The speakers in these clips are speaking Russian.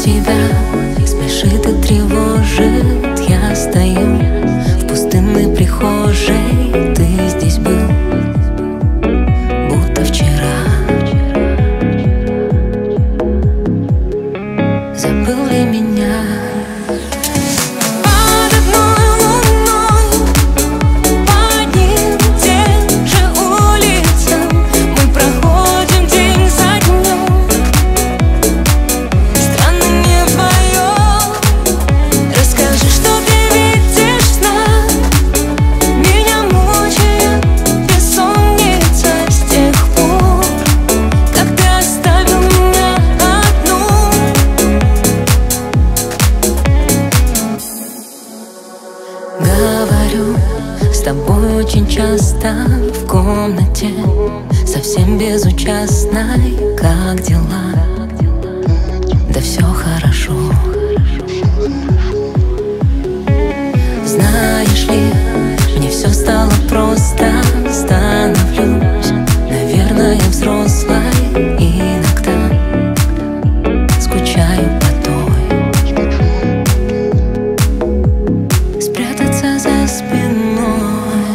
тебя смешит и тревожит. Я стою в пустынной прихожей. Ты здесь был, будто вчера. Забыл ли меня? Говорю с тобой очень часто в комнате, совсем безучастной. Как дела? Да все хорошо. Знаешь ли, мне все стало просто. Становлюсь, наверное, взрослой. Иногда скучаю по той. Спрятаться за спиной.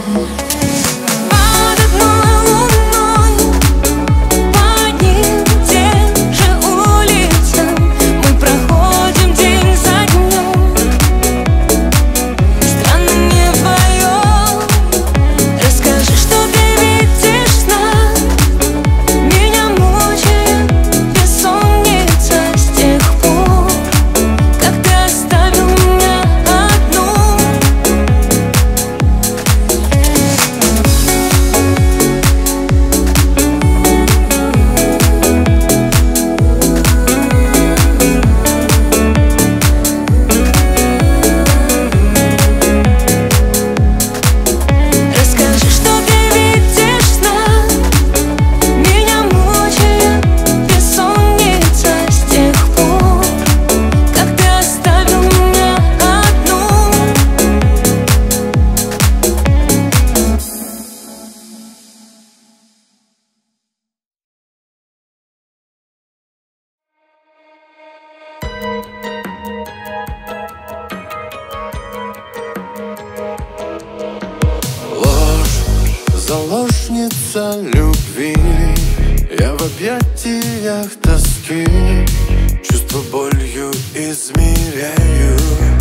Заложница любви, я в объятиях тоски, чувство болью измеряю.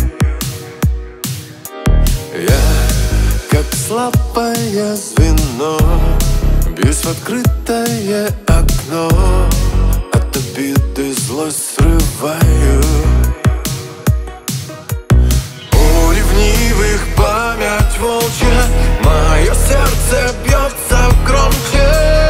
Я, как слабое звено, бьюсь в открытое окно, от обиды злость срываю. У ревнивых память волчья, мое сердце бьется громче.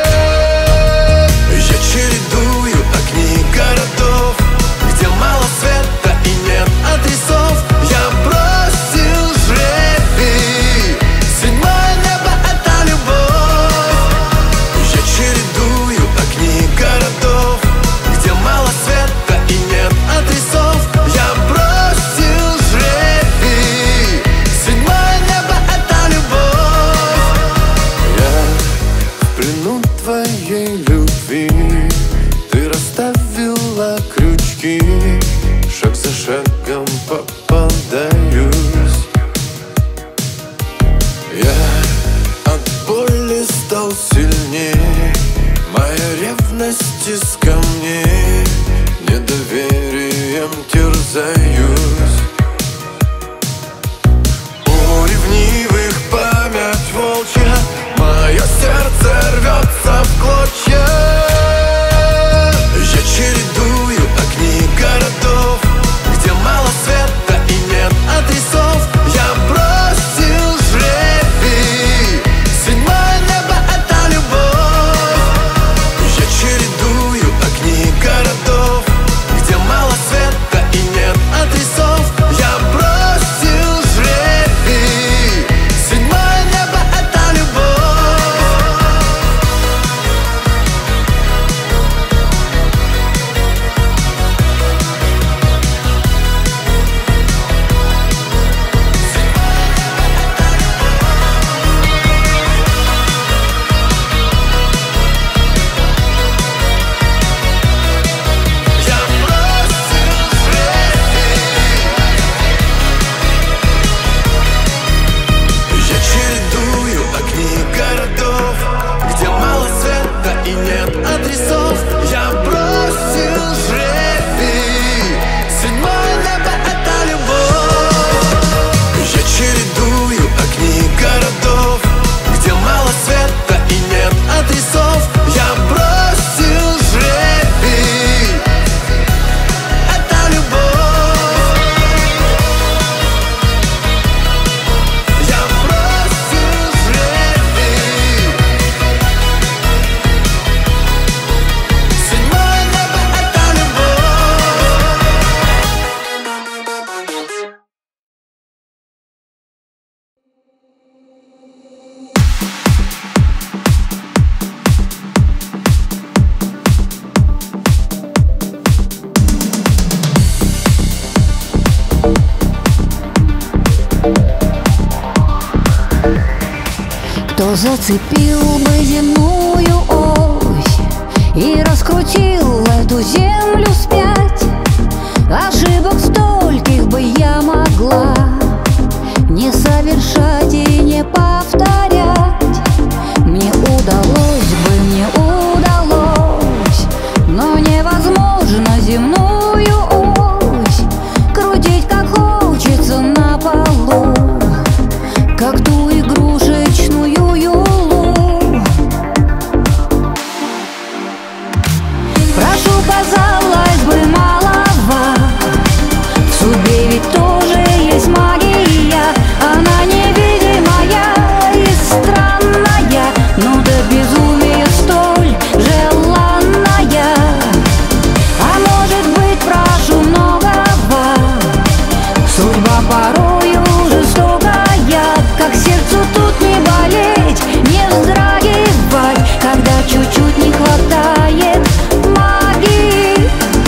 Я чередую огни городов, где мало света и нет адресов. Я бросил жребий, седьмое небо — это любовь. Я чередую огни городов, где мало света и нет адресов. Я бросил жребий, седьмое небо — это любовь. Я в плену твоей любви, ты расставила крючки, шаг за шагом попадаюсь. Я от боли стал сильнее, моя ревность из камней, недоверием терзаюсь. У ревнивых память волчья, мое сердце рвется в клочья. Я чередую огни городов, где мало света Кто зацепил бы земную ось и раскрутил эту землю вспять? Ошибок стольких бы я могла не совершать и не повторять. Мне удалось, но невозможно земную ось крутить как хочется на полу, как ту игрушечную юлу. Прошу, казалось бы, малова, в судьбе ведь тоже есть магия. Она невидимая и странная, но до безумия столь желанная. А может быть, прошу многого, судьба порою жестокая, как сердцу тут не болеть, не вздрагивать, когда чуть-чуть не хватает магии.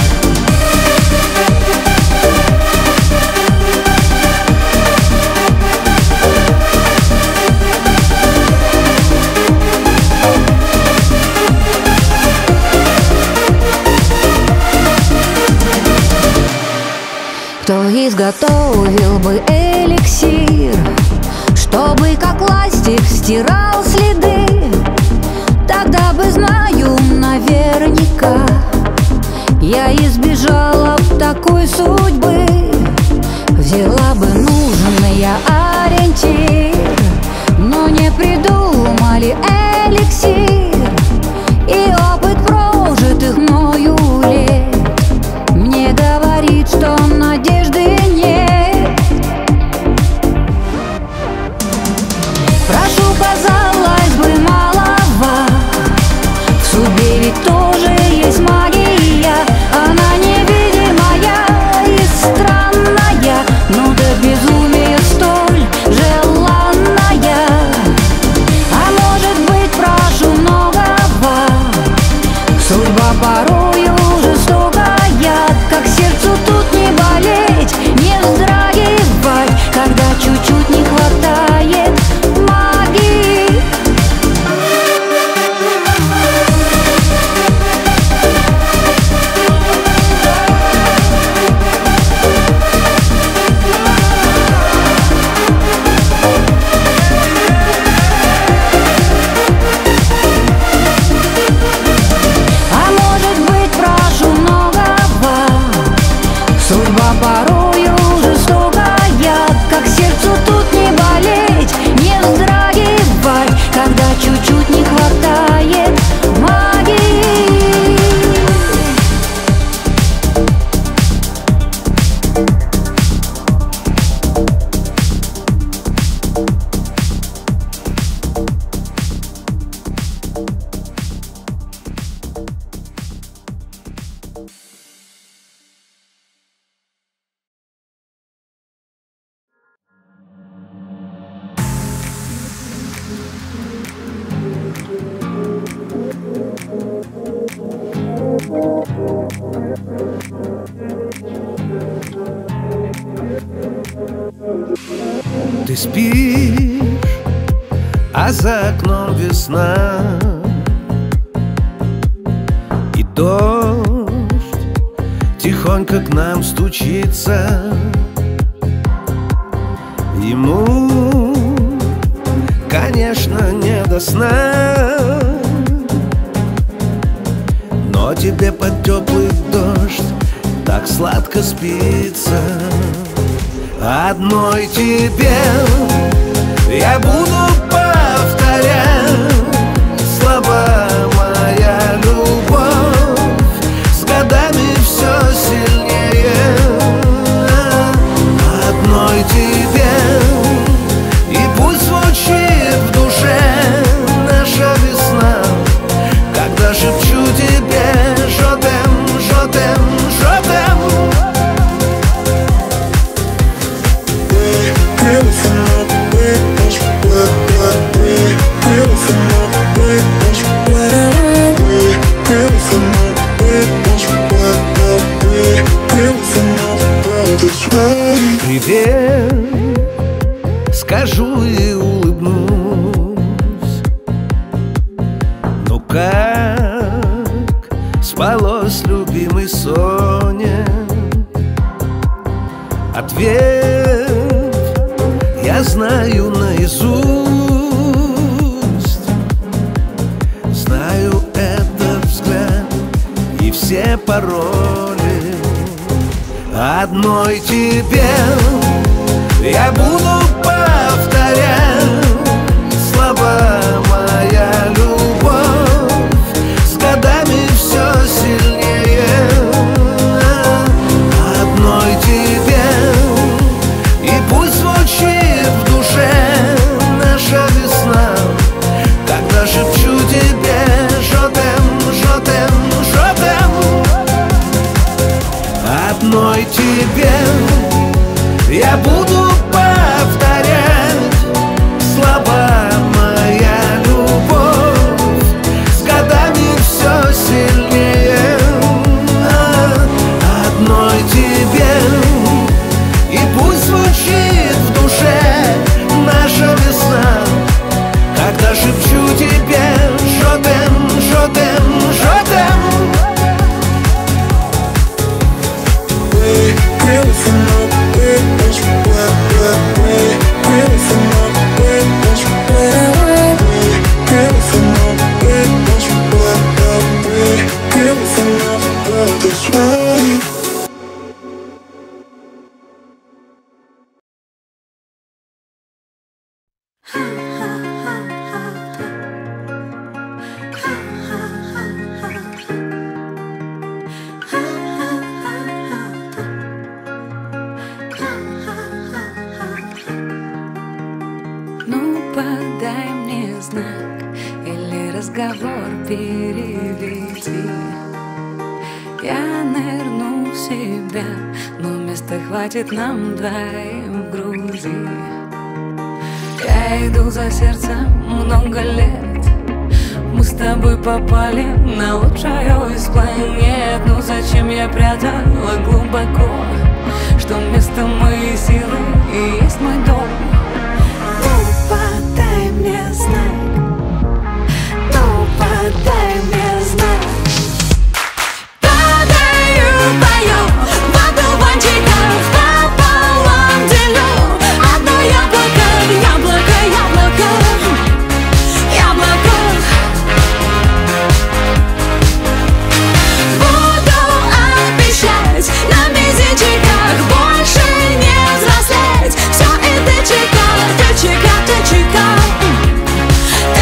Кто изготовил бы эликсир, чтобы как ластик стирал следы? Тогда бы, знаю наверняка, я избежала б такой судьбы. Взяла бы нужный я ориентир, но не придумали эликсир. И опыт прожитых мною лет мне говорит, что надежды нет. Прошу, казалось бы, малова, в судьбе ведь тоже есть магия. Она невидимая и странная, но до безумия столь желанная. А может быть, прошу многого, судьба порою жестокая, как сердцу тут не болеть, не вздрагивать, когда чуть-чуть не хватает магии. А может быть, прошу многого, судьба порою жестокая, как сердцу тут не болеть, не вздрагивать, когда чуть-чуть не хватает магии. Ты спишь, а за окном весна, и дождь тихонько к нам стучится. Ему, конечно, не до сна, но тебе под теплый дождь так сладко спится. Одной тебе я буду повторять слова: моя любовь с годами все сильнее. Одной тебе, и пусть звучит в душе наша весна, когда шепчу тебе «Жодем, жодем, жодем». Привет, скажу и улыбнусь. Ответ я знаю наизусть. Знаю этот взгляд и все пароли. Одной тебе я буду повторять слова: моя любовь с годами все сильнее. Одной тебе, и пусть звучит в душе наша весна, когда шепчу тебе: жодем, жодем, жодем. Одной тебе я буду повторять слова: моя любовь с годами все сильнее. Одной тебе, и пусть звучит в душе наша весна, когда шепчу тебе: жодем, жодем, жодем. Подай мне знак или разговор переведи. Я нырну в себя, но места хватит нам двоим в груди. Я иду за сердцем много лет, мы с тобой попали на лучшую из планет. Ну зачем я прятала глубоко, что вместо моей силы и есть мой дом? Подай мне знак, ну подай мне знак. Падаю, пою в одуванчиках, пополам делю одно яблоко, яблоко, яблоко, яблоко. Буду обещать на месячиках больше не взрослеть. Все это чека, ты чека, ты чека.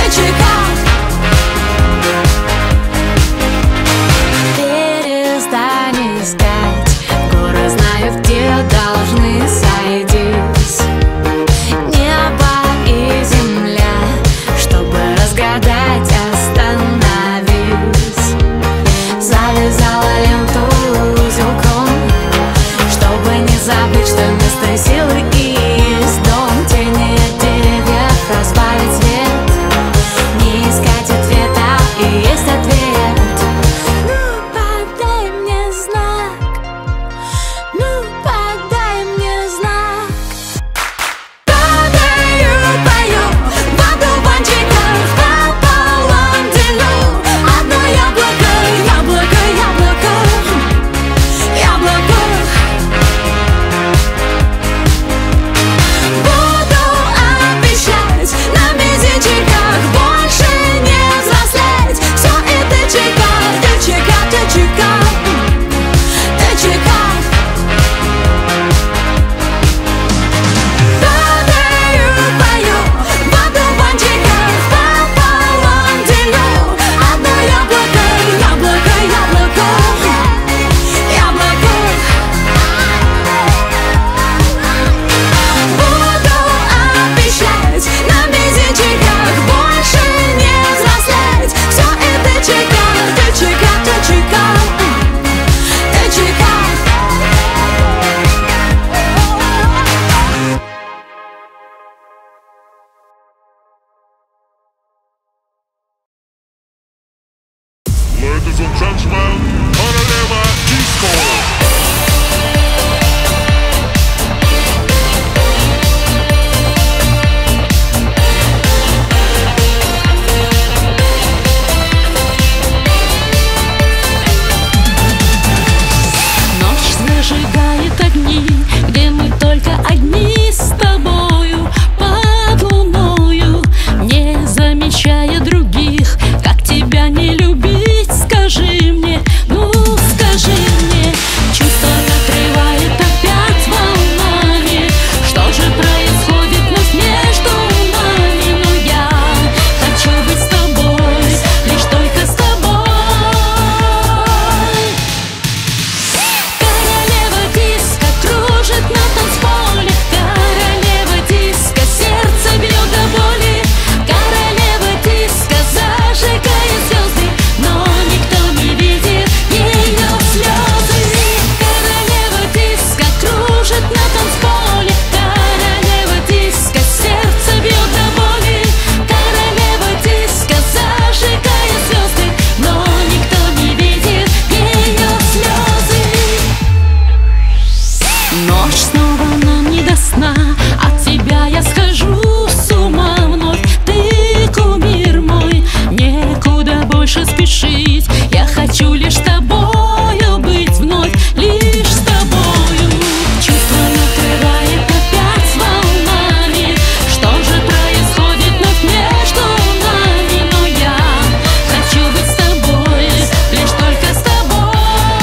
Ночь снова нам не до сна, от тебя я схожу с ума вновь. Ты кумир мой, некуда больше спешить. Я хочу лишь с тобою быть вновь, лишь с тобою. Чувство накрывает опять волнами. Что же происходит вновь между нами? Но я хочу быть с тобой, лишь только с тобой.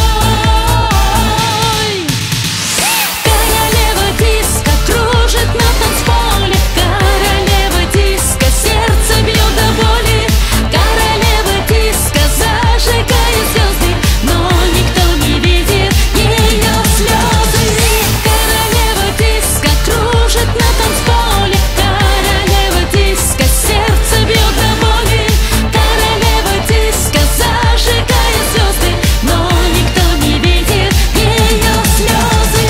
Королева диска кружит на танцполе. Королева диска, сердце бьет до боли. Королева диска зажигает звезды, но никто не видит ее слезы. Королева диска кружит на танцполе. Королева диска, сердце бьет до боли. Королева диска зажигает звезды, но никто не видит ее слезы.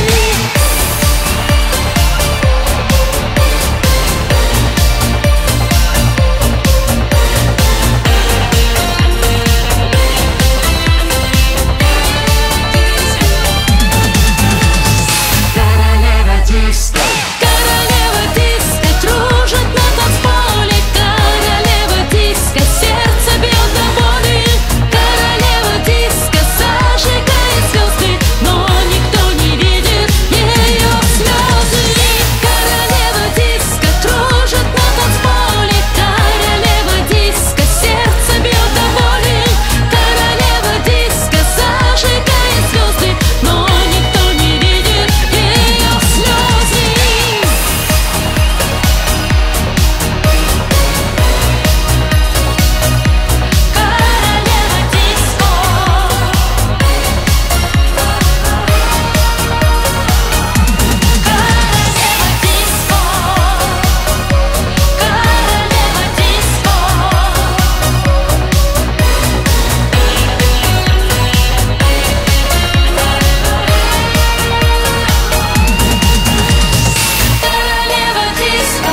Королева диска. Королева диска кружит на танцполе. Королева диска, сердце бьет до боли. Королева диска зажигает звезды, но никто не видит ее слезы. Королева диска кружит на танцполе. Королева диска, сердце бьет до боли. Королева диска зажигает звезды, но никто не видит ее слезы. Королева диско. Королева диско. Королева диско. Королева диско.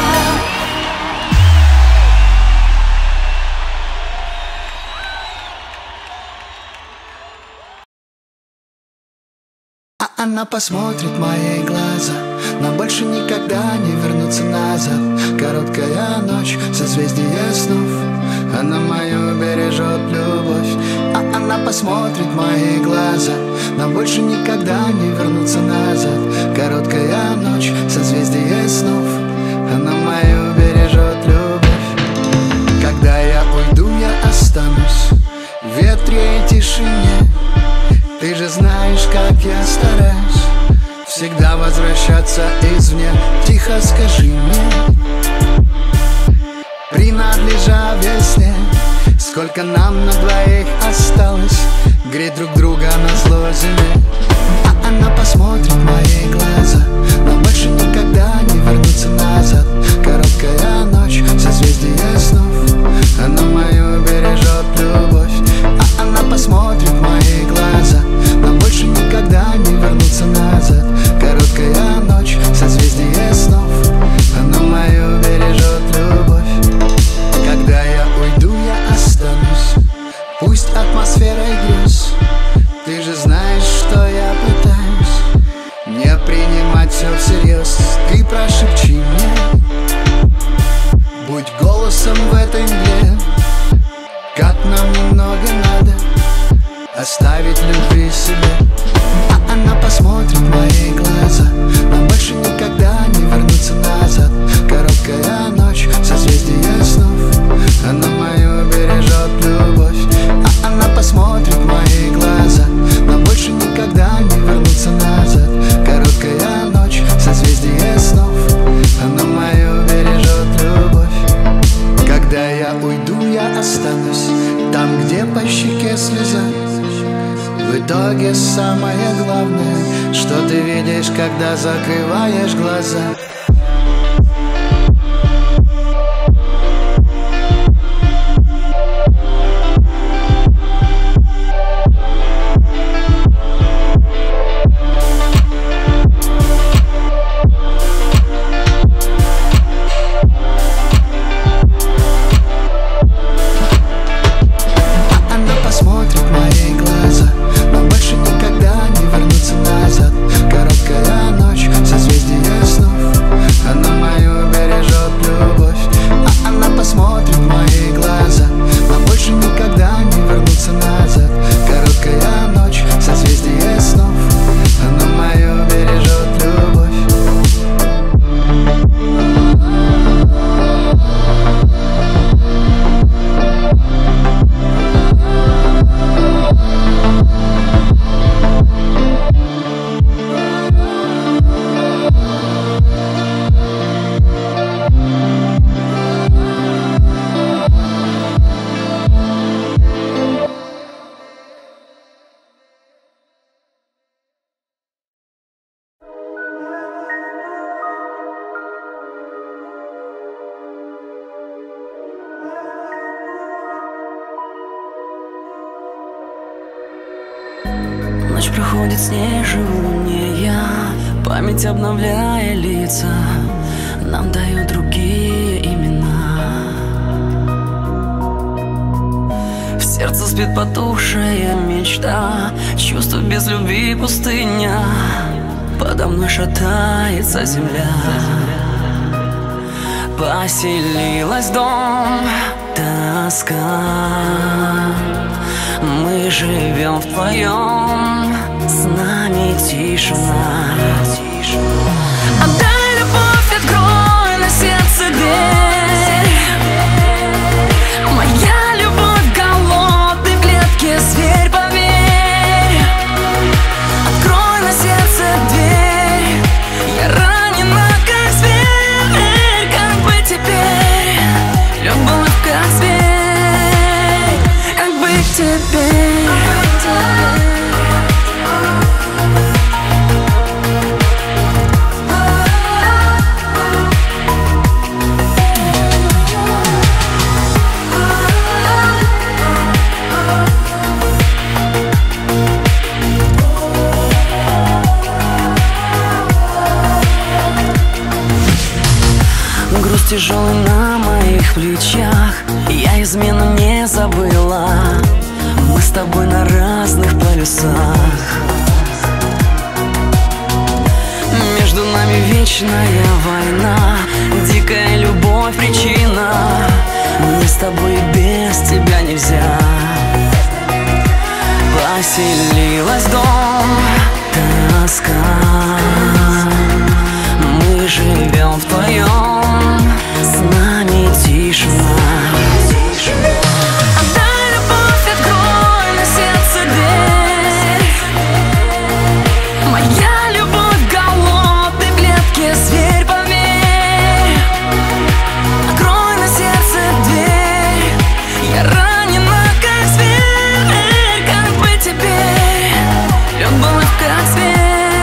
А она посмотрит в мои глаза, но больше никогда не вернуться назад. Короткая ночь, созвездие снов, она мою бережет любовь. А она посмотрит в мои глаза, но больше никогда не вернуться назад. Короткая ночь, созвездие снов, она мою бережет любовь. Когда я уйду, я останусь в ветре и тишине. Ты же знаешь, как я стараюсь всегда возвращаться извне. Тихо скажи мне, принадлежа весне, сколько нам на двоих осталось греть друг друга на зло зиме. А она посмотрит в мои глаза, но больше никогда не вернуться назад. Короткая ночь, созвездие снов, она мою бережет любовь. А она посмотрит в мои глаза, но больше никогда не вернуться назад. Короткая ночь, созвездие снов, она мою бережет любовь. Когда я уйду, я останусь, пусть атмосферой грез. Ты же знаешь, что я пытаюсь не принимать все всерьез. Ты прошепчи мне, будь голосом в этой мгле, как нам немного надо оставить любви себе. А она посмотрит в мои глаза, но больше никогда не вернуться назад. Короткая ночь, созвездие снов, она мою бережет любовь. А она посмотрит в мои глаза, но больше никогда не вернуться назад. Короткая ночь, созвездие снов, она мою бережет любовь. Когда я уйду, я останусь там, где по щеке слеза. В итоге самое главное, что ты видишь, когда закрываешь глаза. Короткая ночь, Ночь проходит снежнее, память обновляя лица, нам дают другие имена. В сердце спит потухшая мечта, чувство без любви пустыня, подо мной шатается земля. Поселилась дом, тоска, мы живем вдвоем, с нами тишина. Отдай любовь, открой на сердце дверь. Моя любовь голодный в клетке зверь, поверь. Открой на сердце дверь, я ранена как зверь. Как быть теперь? Любовь как зверь. Как быть теперь? Груз тяжелый на моих плечах, я измену не забыла. Мы с тобой на разных полюсах, между нами вечная война, дикая любовь причина. Мне с тобой без тебя нельзя. Поселилась дом, тоска, мы живем вдвоем, с нами тишина. Отдай любовь, открой на сердце дверь. Моя любовь голодный в клетке зверь, поверь. Открой на сердце дверь, я ранена как зверь. Как быть теперь? Любовь как зверь.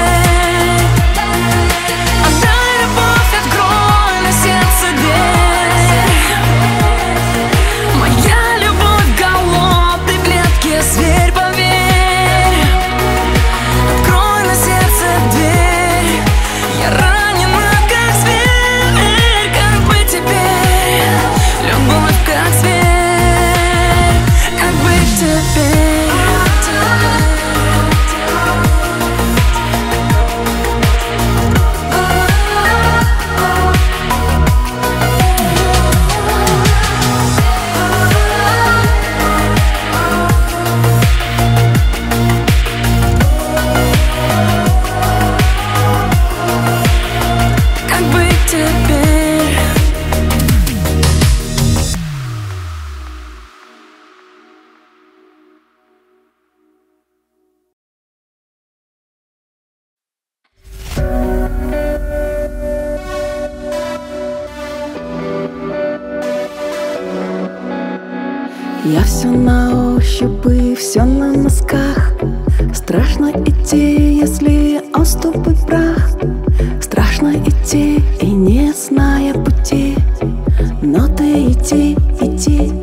Я все на ощупь и все на носках. Страшно идти, если оступы прах. Страшно идти и не зная пути, но ты иди, иди.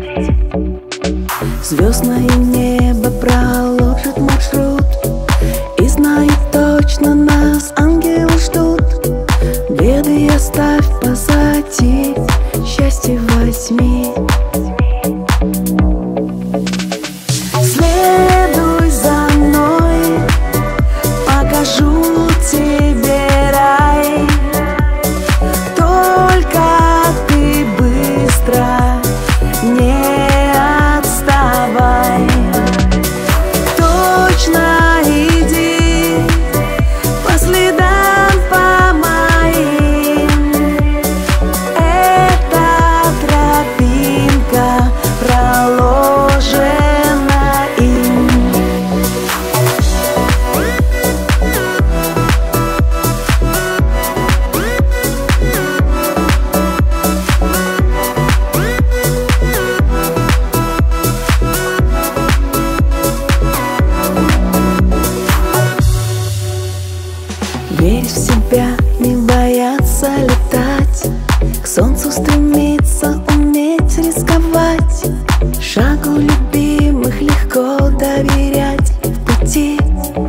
Звездное небо проложит маршрут, и знаю точно, нас ангелы ждут. Беды оставь позади, счастье возьми. Следуй за мной, покажу тебе рай. Только ты быстро не отставай. Точно иди по следам, по моим. Эта тропинка проложена им. Верь в себя, не бояться летать, к солнцу стремиться, уметь рисковать. Шагу любимых легко доверять в пути.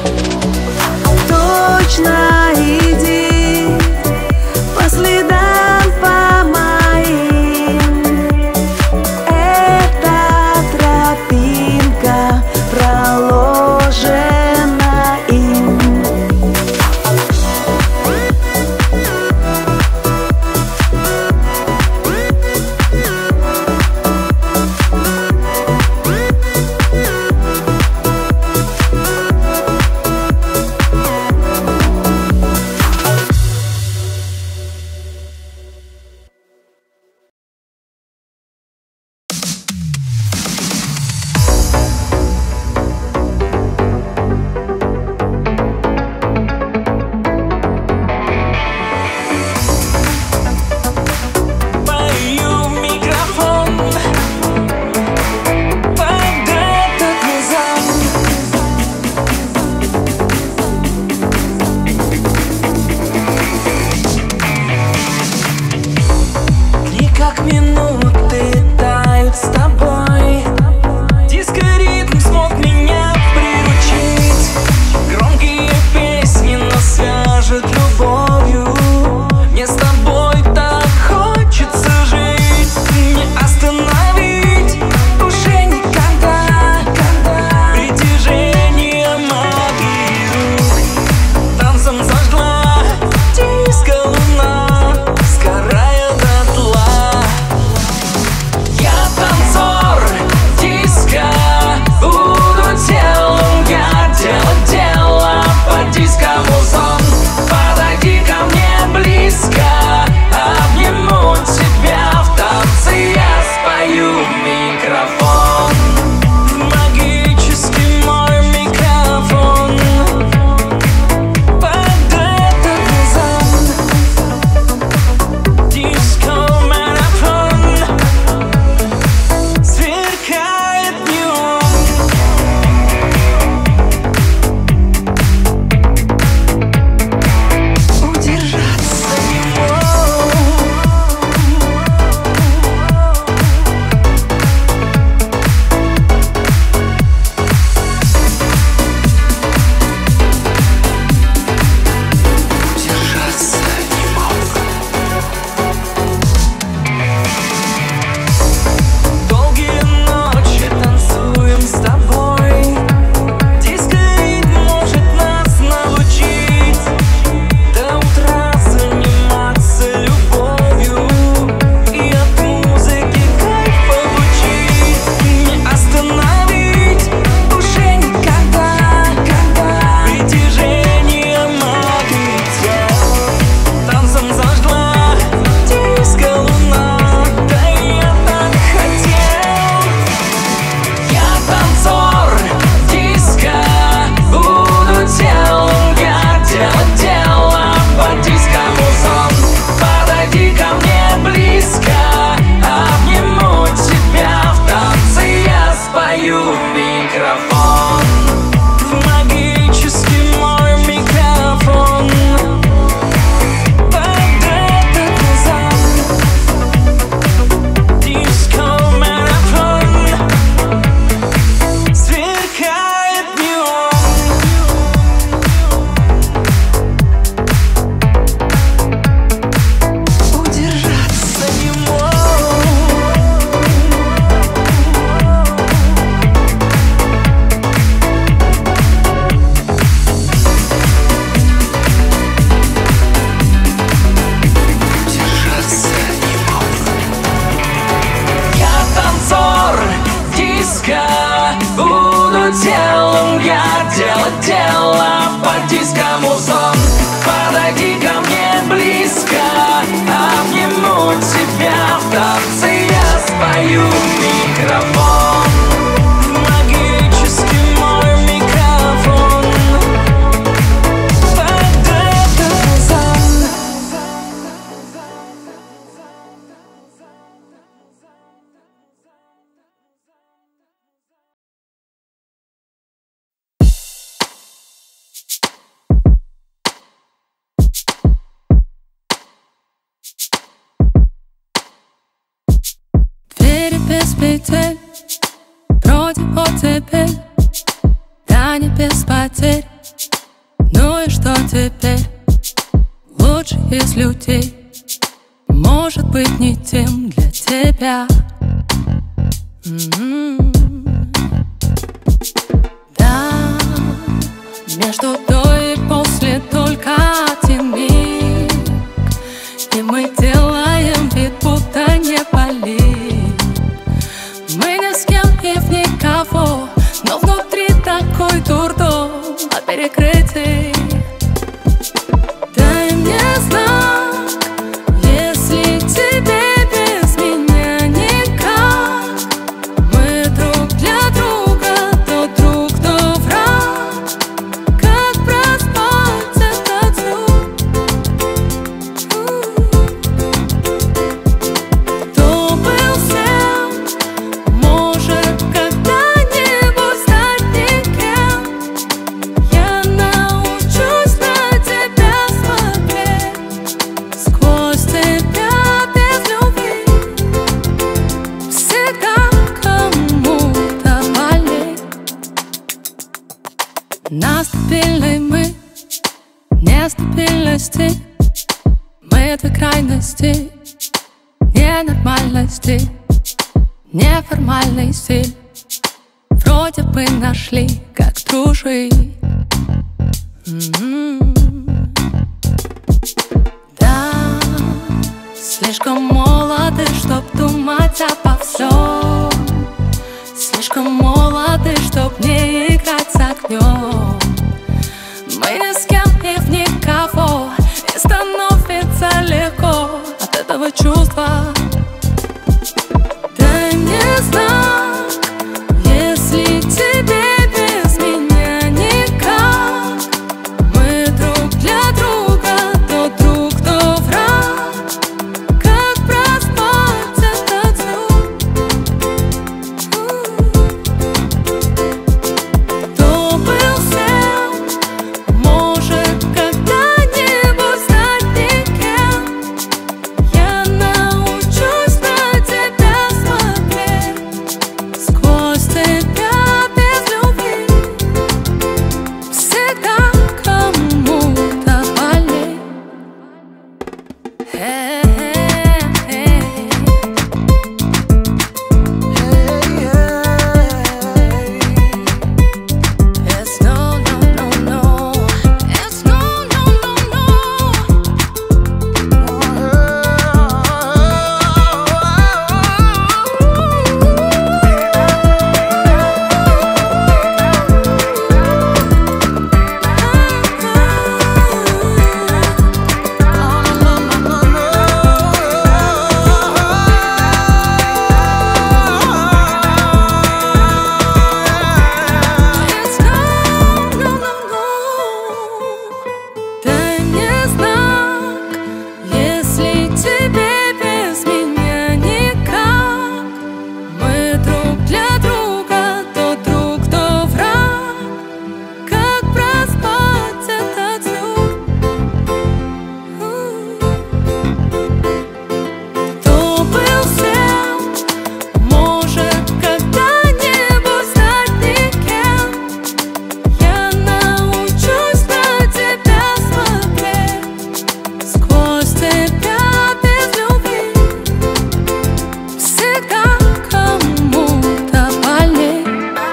Точно иди по следам, по моим. Эта тропинка проложена им. телом я делать дело по дискомузон. Подойди ко мне близко, обниму тебя в танце, я спою в микрофон. Магический мой микрофон. Под этот сон. Двери без петель, вроде оттепель, да не без потерь. теперь лучший из людей может быть не тем для тебя. Да, между до и после только один миг, и мы делаем вид, будто не болит. Мы ни с кем и в никого, но внутри такой дурдом от перекрытий. Дай мне знак, если тебе без меня никак. Мы друг для друга, то друг, то враг. Как проспать этот звук? Кто был всем, может когда-нибудь стать никем. Я научусь на тебя смотреть сквозь тебя без любви. Всегда кому-то болеть. На стабильной мы нестабильности, мы две крайности, ненормальности, неформальный стиль. Вроде бы нашли, как дружить. Да, слишком молоды, чтоб думать обо всем. Слишком молоды, чтоб не играть с огнем. Мы ни с кем и в никого, и становится легко от этого чувства. Дай мне знак, если тебе без меня никак. Мы друг для друга, то друг, то враг. Как проспать этот звук? Кто был всем, может когда-нибудь стать никем. Я научусь на тебя смотреть сквозь тебя без любви. Всегда кому-то болеть. It's no, no, no, no. It's no, no, no, no. It's no, no, no, no. Дай мне знак, если тебе без меня никак. Мы друг для друга, то друг, то враг. Как проспать этот звук? Кто был всем, может когда-нибудь стать никем. Я научусь на тебя смотреть сквозь тебя без любви. Всегда кому-то болеть.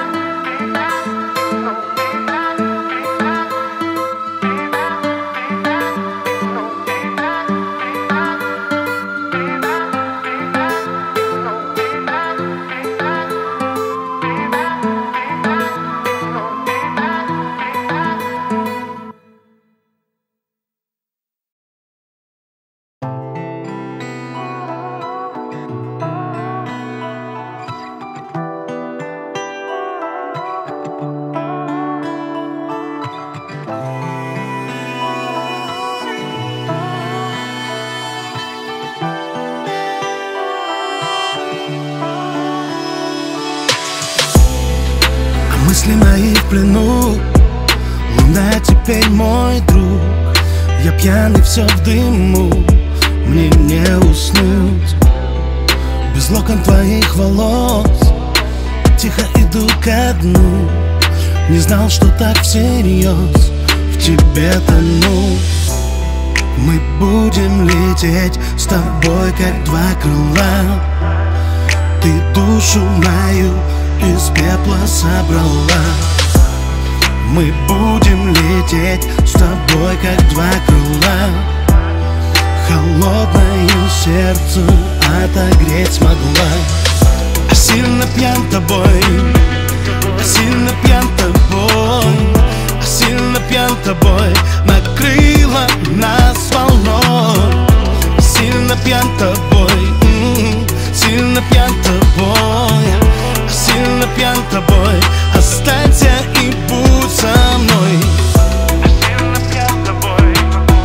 Мысли мои в плену, луна теперь мой друг. Я пьяный, все в дыму, мне не уснуть. Без локон твоих волос тихо иду ко дну. Не знал, что так всерьез в тебе тону. Мы будем лететь с тобой, как два крыла. Ты душу мою из пепла собрала. Мы будем лететь с тобой, как два крыла. Холодное сердце отогреть смогла. А сильно пьян тобой, а сильно пьян тобой, а сильно пьян тобой, накрыла нас волной. Сильно пьян тобой, сильно пьян тобой, сильно пьян тобой, останься и будь со мной. Сильно пьян тобой,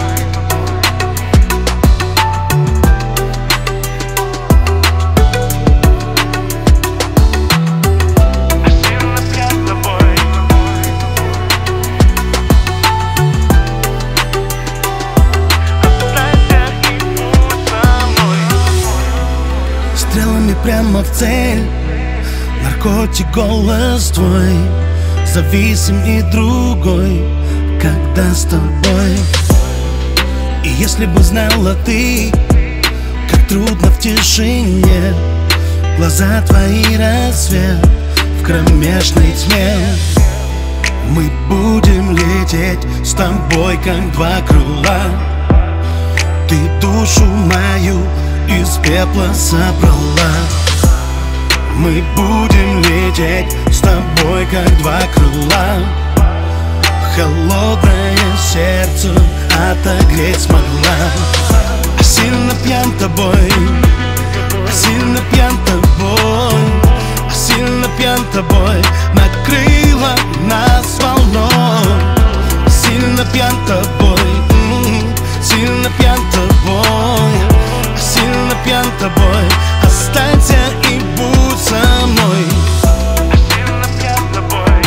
сильно пьян тобой, останься и будь со мной. Стрелами прямо в цель, наркотик, голос твой, зависим и другой, когда с тобой. И если бы знала ты, как трудно в тишине, глаза твои рассвет в кромешной тьме. Мы будем лететь с тобой, как два крыла. Ты душу мою из пепла собрала. Мы будем лететь с тобой, как два крыла. Холодное сердце отогреть смогла. А сильно пьян тобой, а сильно пьян тобой, а сильно пьян тобой, накрыла нас волной. Сильно пьян тобой, сильно пьян тобой, сильно пьян тобой, останься и будь со мной. Сильно пьян тобой,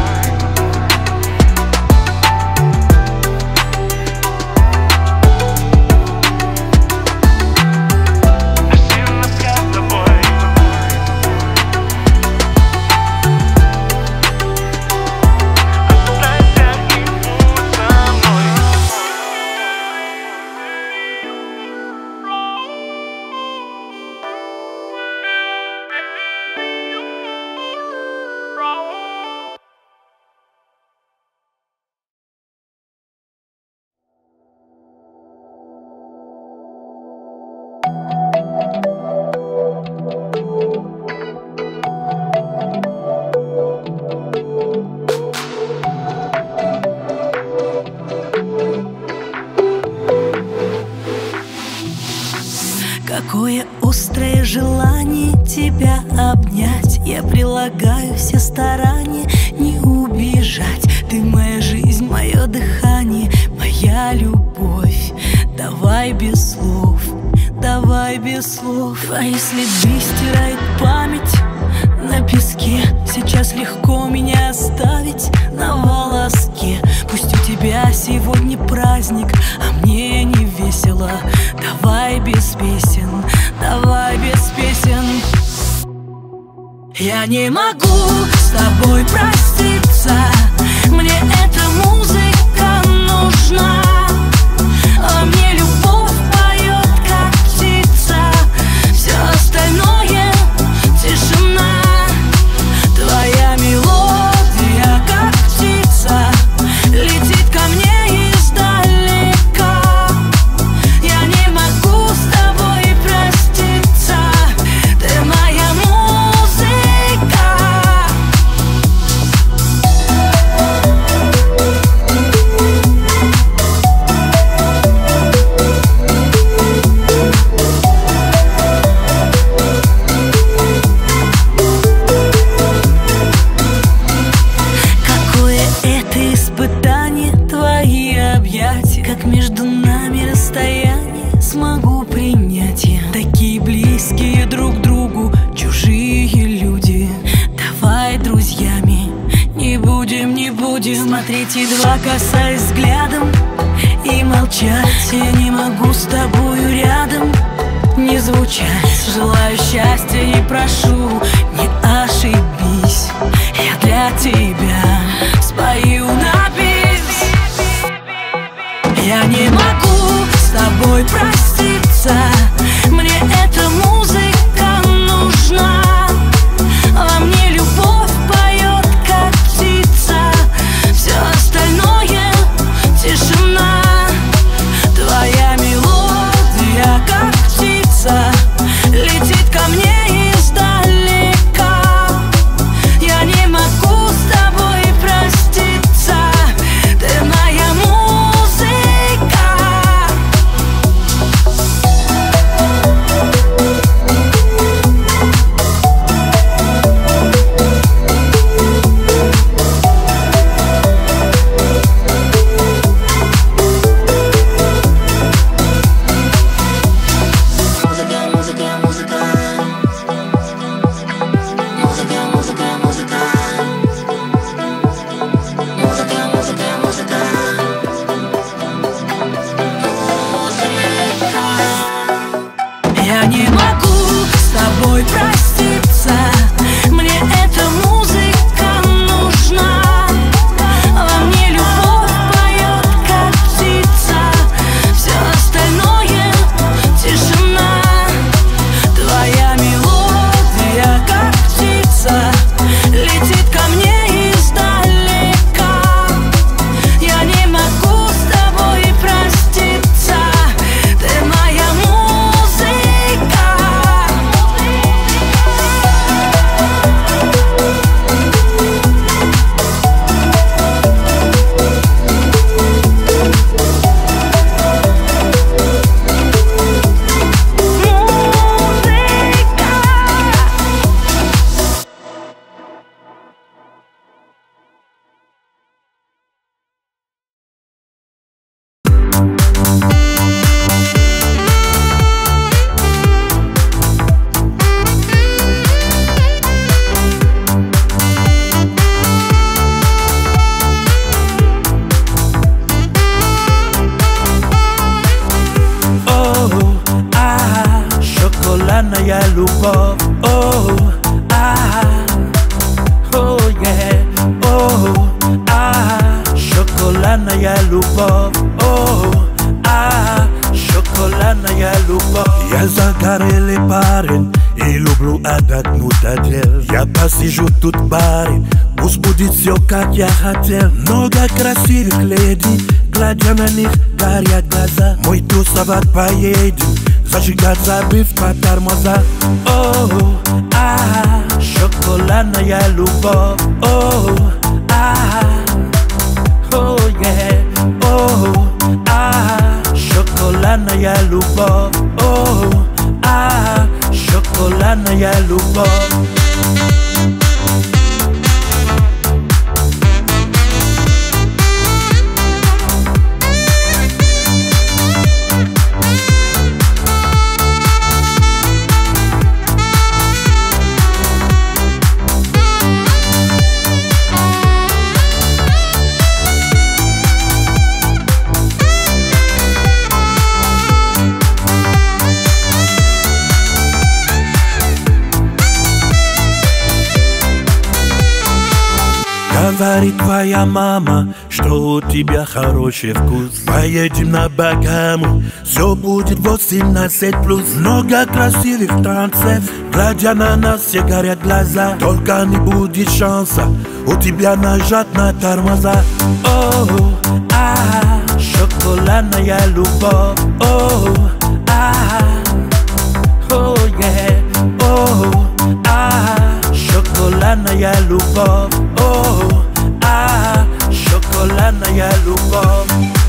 сильно пьян тобой, останься и будь со мной. Какое острое желание тебя обнять. Я прилагаю все старания не убежать. Ты моя жизнь, мое дыхание, моя любовь. Давай без слов, давай без слов. Твои следы стирает память на песке. Сейчас легко меня оставить на волоске. Пусть у тебя сегодня праздник, а мне не весело. Давай без песен, давай без песен. Я не могу с тобой проститься. Мне эта музыка нужна, а мне любовь поет, как птица. Все остальное тишина. Твоя мелодия, как птица, летит ко мне издалека. Я не могу с тобой проститься. Ты моя музыка. Какое это испытание, твои объятия. Как между нами расстояние смогу принять я. Такие близкие друг другу чужие люди. Давай друзьями не будем, не будем смотреть едва касаясь взглядом и молчать. Я не могу с тобою рядом не звучать. Желаю счастья и прошу, не ошибись. Я для тебя спою на бис. любовь. О, yeah, шоколадная любовь. Шоколадная любовь. Я загорелый парень и люблю отдохнуть от дел. Я посижу тут в баре, пусть будет все как я хотел. Много красивых леди, глядя на них горят глаза. Мой тусовать поедем, зажигать забыв по тормоза. Шоколадная любовь. Yeah, шоколадная любовь. Шоколадная любовь. Говорит твоя мама, что у тебя хороший вкус. Поедем на Багаму, все будет 18+. Много красивых танцев, глядя на нас все горят глаза. Только не будет шанса у тебя нажать на тормоза. Шоколадная любовь. Yeah, шоколадная любовь. Шоколадная любовь.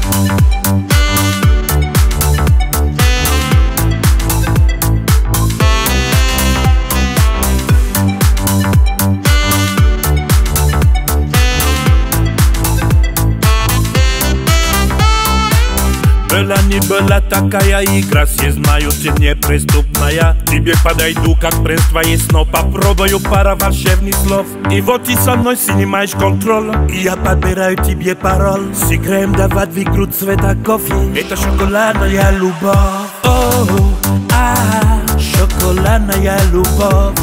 Была не была такая игра, все знают, ты неприступная. Тебе подойду, как принц твоих снов, попробую пару волшебных слов. И вот ты со мной снимаешь контроль, и я подбираю тебе пароль. Сыграем давать в игру цвета кофе. Это шоколадная любовь. Шоколадная любовь.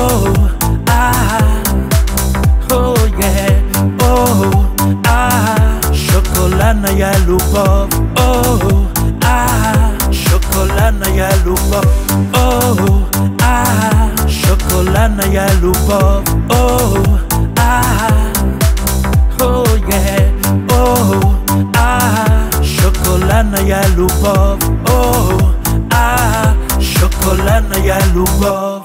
Yeah, шоколадная любовь. Шоколадная любовь. Шоколадная любовь. Yeah, шоколадная любовь. Шоколадная любовь.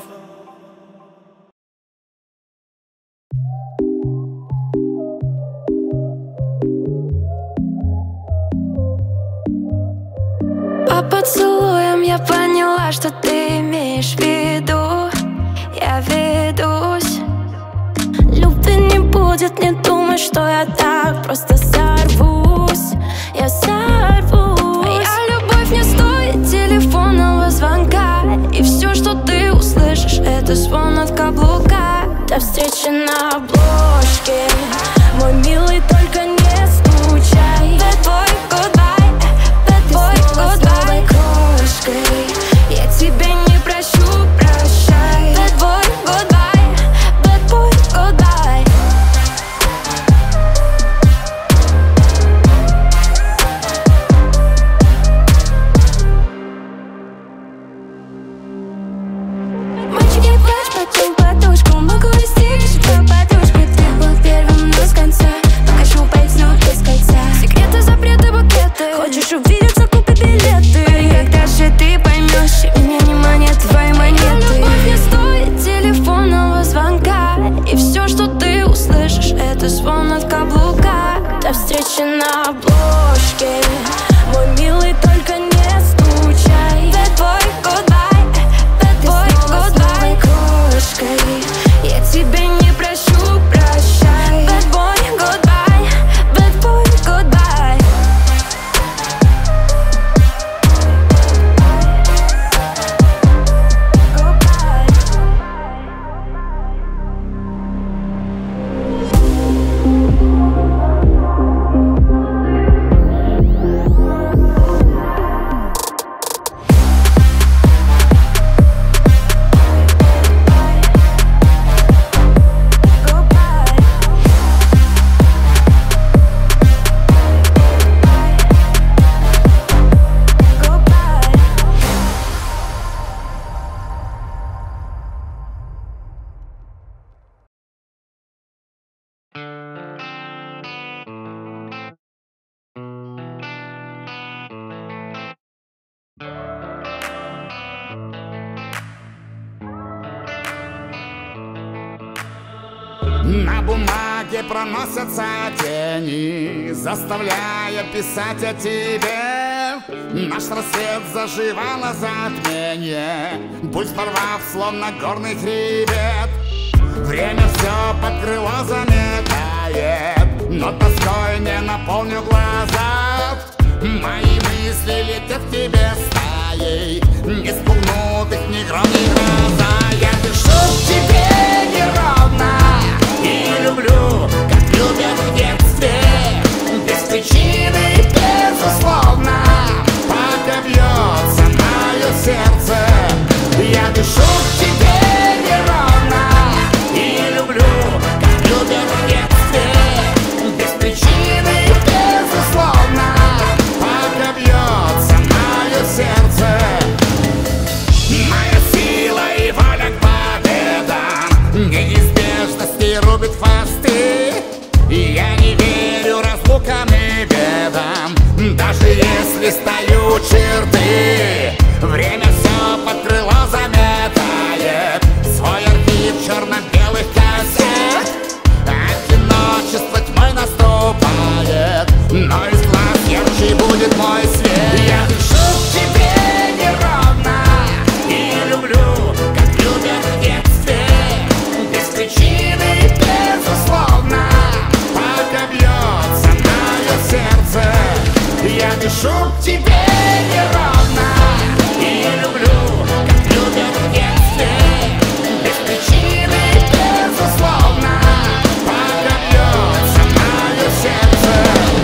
По поцелуям я поняла, что ты имеешь в виду. Я ведусь. Любви не будет, не думай, что я так просто сорвусь. Я сорвусь. Твоя любовь не стоит телефонного звонка. И все, что ты услышишь, это звон от каблука. До встречи на обложке, мой милый, только не скучай. Bad boy, goodbye, bad boy, goodbye. Я тебя не прощу, прощай. Bad boy, goodbye, bad boy, goodbye. Мальчик, не плачь, потом подушку. Могу расстелить твою подушку. Ты был первым, но с конца. Покажу пальцу без кольца. Секреты, запреты, букеты. Хочешь увидеться, купи билеты. Когда же ты поймешь? На бумаге проносятся тени, заставляя писать о тебе. Наш рассвет заживало затмение, пульс порвав, словно горный хребет. Время все под крыло заметает, но тоской не наполню глаза. Мои мысли летят к тебе стаей, не спугнут их ни гром, ни гроза. Я дышу к тебе неровно и люблю, как любят в детстве, без причины, безусловно, пока бьется мое сердце. Я дышу к тебе неровно и люблю, как любят в детстве, без причины, безусловно, пока бьется мое сердце. Моя сила и воля к победам, неизбежности рубит хвосты. Я не верю разлукам и бедам, даже если стою у черты. Время все под крыло заметает, свой архив черно-белых кассет. Одиночество тьмой наступает, но из глаз ярче будет мой свет. Я дышу к тебе неровно и люблю, как любят в детстве, без причины, безусловно, пока бьется мое сердце. Я дышу к тебе неровно и люблю, как любят в детстве, без причины, безусловно, пока бьется мое сердце.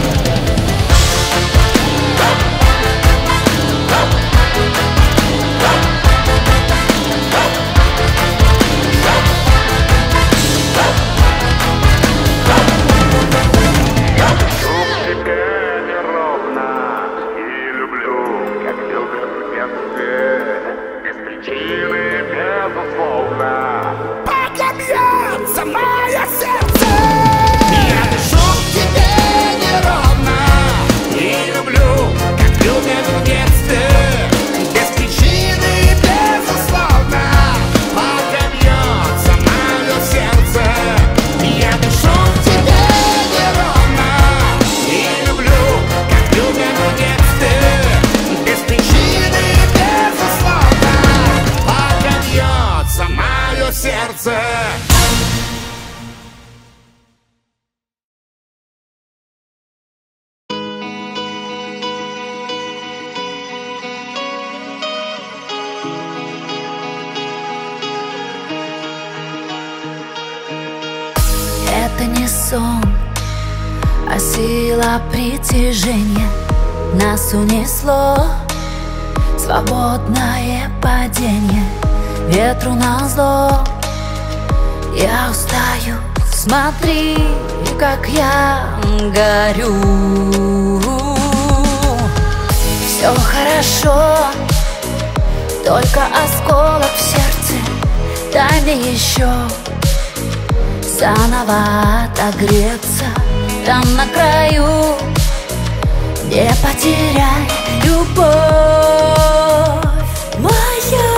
Это не сон, а сила притяжения нас унесло. Свободное падение ветру назло. Я устаю, смотри, как я горю. Все хорошо, только осколок в сердце. Дай мне еще заново отогреться. Там на краю не потеряй любовь моя.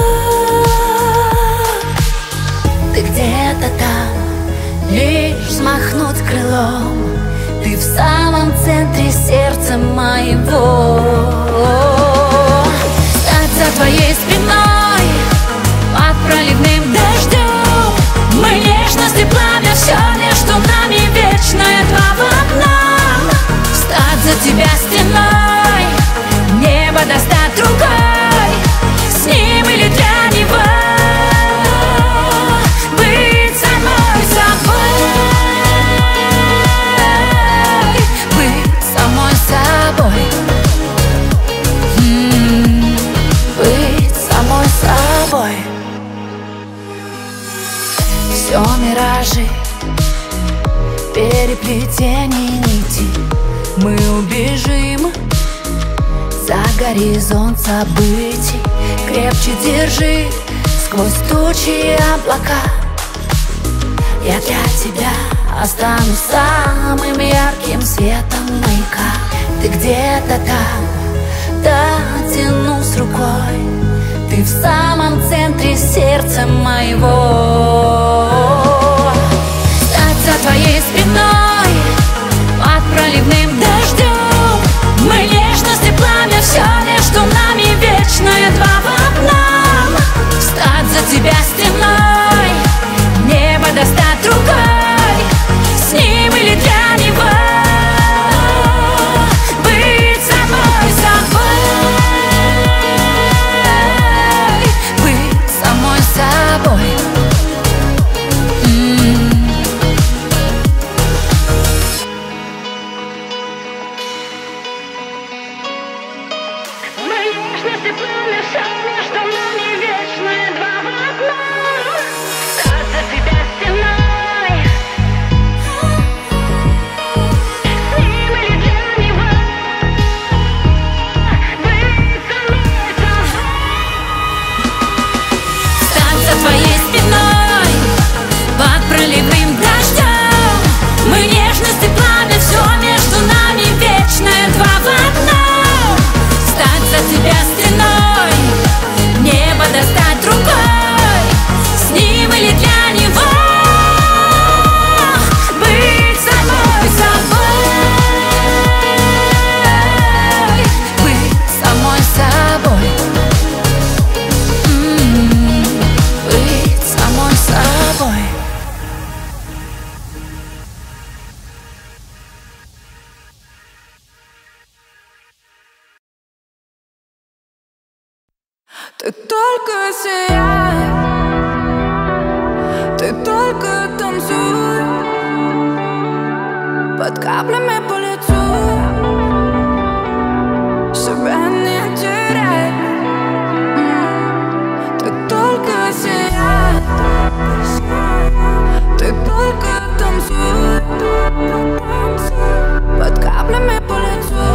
Ты где-то там, лишь взмахнуть крылом. Ты в самом центре сердца моего. Стать за твоей спиной под проливным дождем. Мы нежность и пламя, все между нами вечная два в одном. Встать за тебя стеной, небо достать рукой, с ним или для него. Быть самой собой, быть самой собой, быть самой собой. Все миражи, переплетение нити. Мы убежим за горизонт событий. Крепче держи сквозь тучи и облака. Я для тебя останусь самым ярким светом маяка. Ты где-то там, дотянусь рукой. Ты в самом центре сердца моего. Ты только сияй, ты только танцуй, под каплями по лицу, себя не теряй. Ты только сияй, ты только танцуй, под каплями по лицу,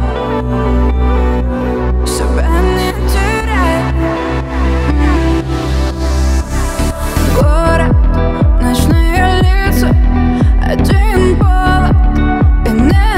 себя не теряй. Город, ночные лица, один повод и не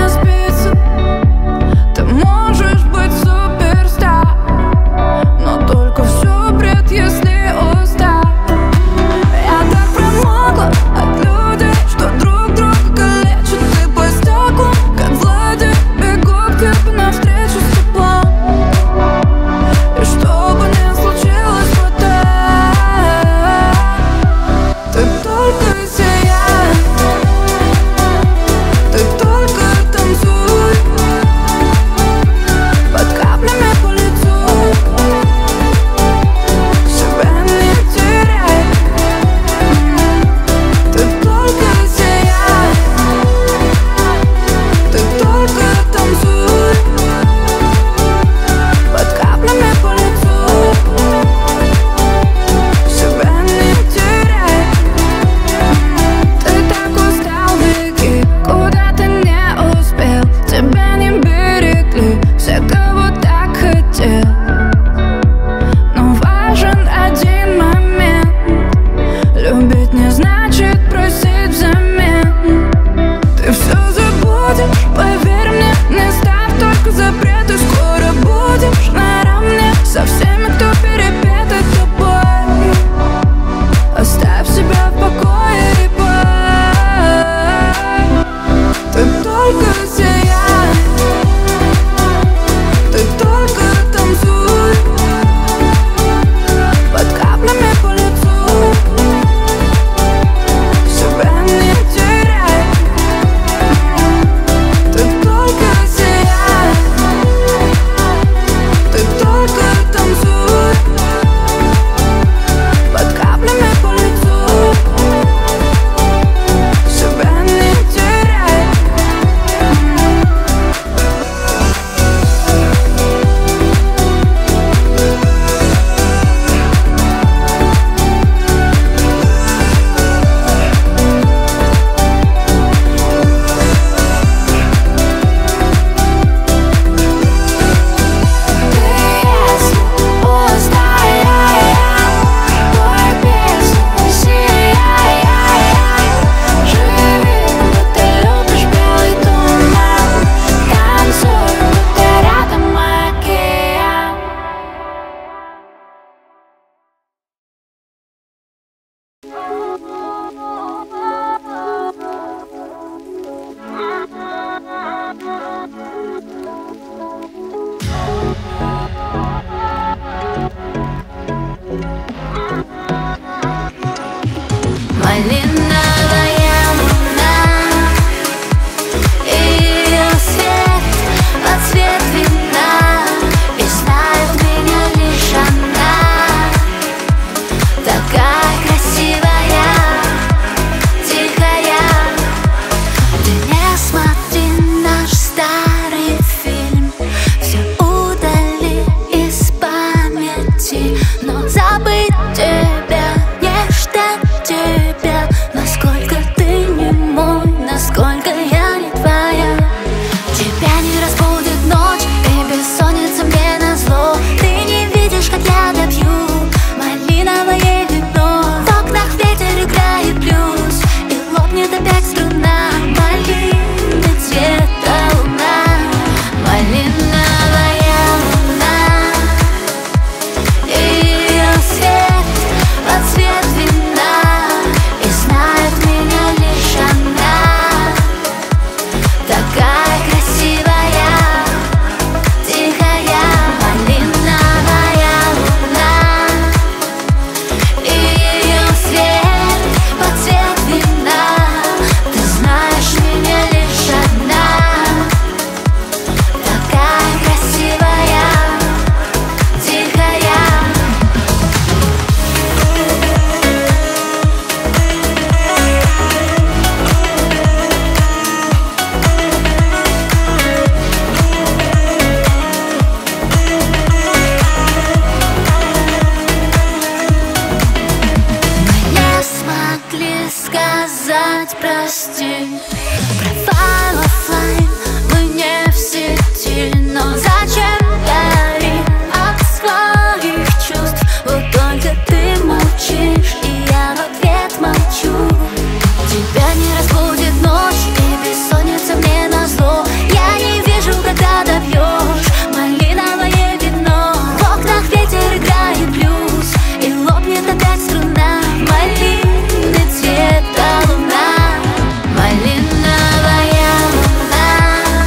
прости. Профайл оффлайн, мы не в сети, но зачем говорить от своих чувств? Вот только ты молчишь, и я в ответ молчу. Тебя не разбудит ночь, и бессонница мне назло. Я не вижу, когда добьешь малиновое вино. В окнах ветер играет блюз, и лопнет опять струна. Малины цвета луна, малиновая луна,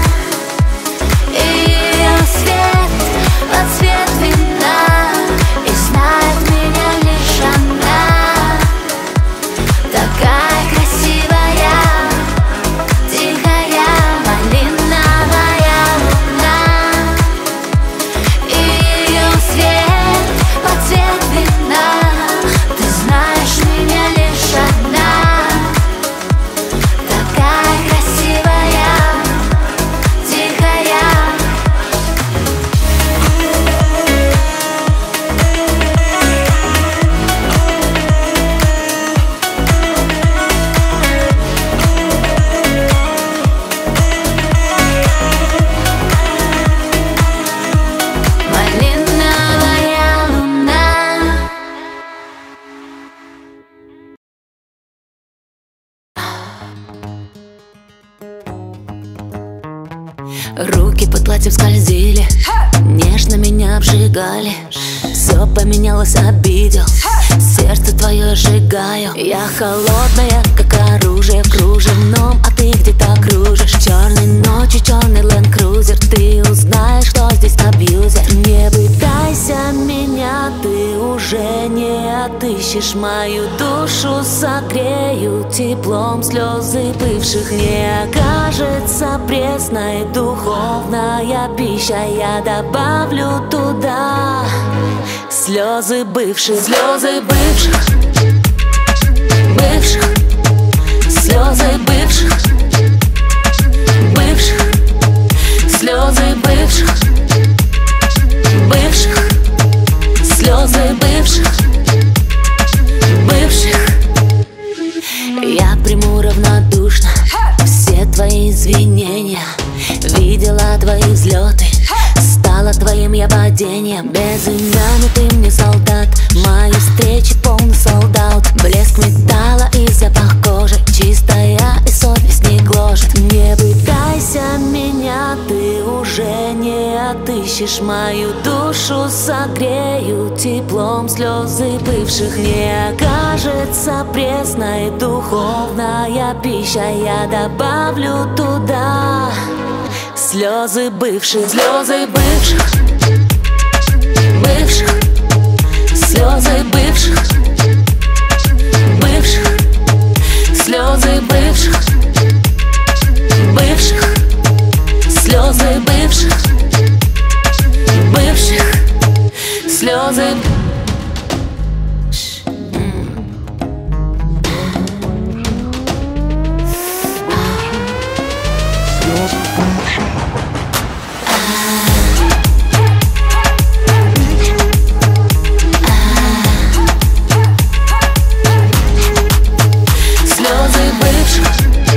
и ее свет под цвет вина. И знает меня лишь она, такая красивая, тихая, малиновая луна, и ее свет под цвет вина. Ты знаешь меня лишь одна, такая красивая, тихая. Малиновая луна. Руки под платьем скользили, нежно меня обжигали. Все поменялось, обидел, сердце твое сжигаю. Я холодная, как оружие в кружевном, а ты где-то кружишь. Черной ночью, черный ленд-крузер, ты узнаешь, что здесь абьюзер. Не пытайся меня, ты уже не отыщешь. Мою душу согрею теплом, слезы бывших не окажется пресной. Духовная пища, я добавлю туда слезы бывших, слезы бывших, бывших, слезы бывших, бывших, слезы бывших, бывших, слезы бывших, бывших. Я приму равнодушно все твои извинения. Видела твои взлеты, стала твоим я падением. Безымянный ты мне солдат, мои встречи полный солдат. Блеск металла и запах кожи, чистая и совесть не гложет. Не пытайся меня, ты уже не отыщешь. Мою душу согрею теплом, слезы бывших не окажется пресной. Духовная пища, я добавлю туда слезы бывших, слезы бывших, бывших, слезы бывших, бывших, слезы бывших, бывших, слезы бывших, бывших, слезы. Слезы бывших.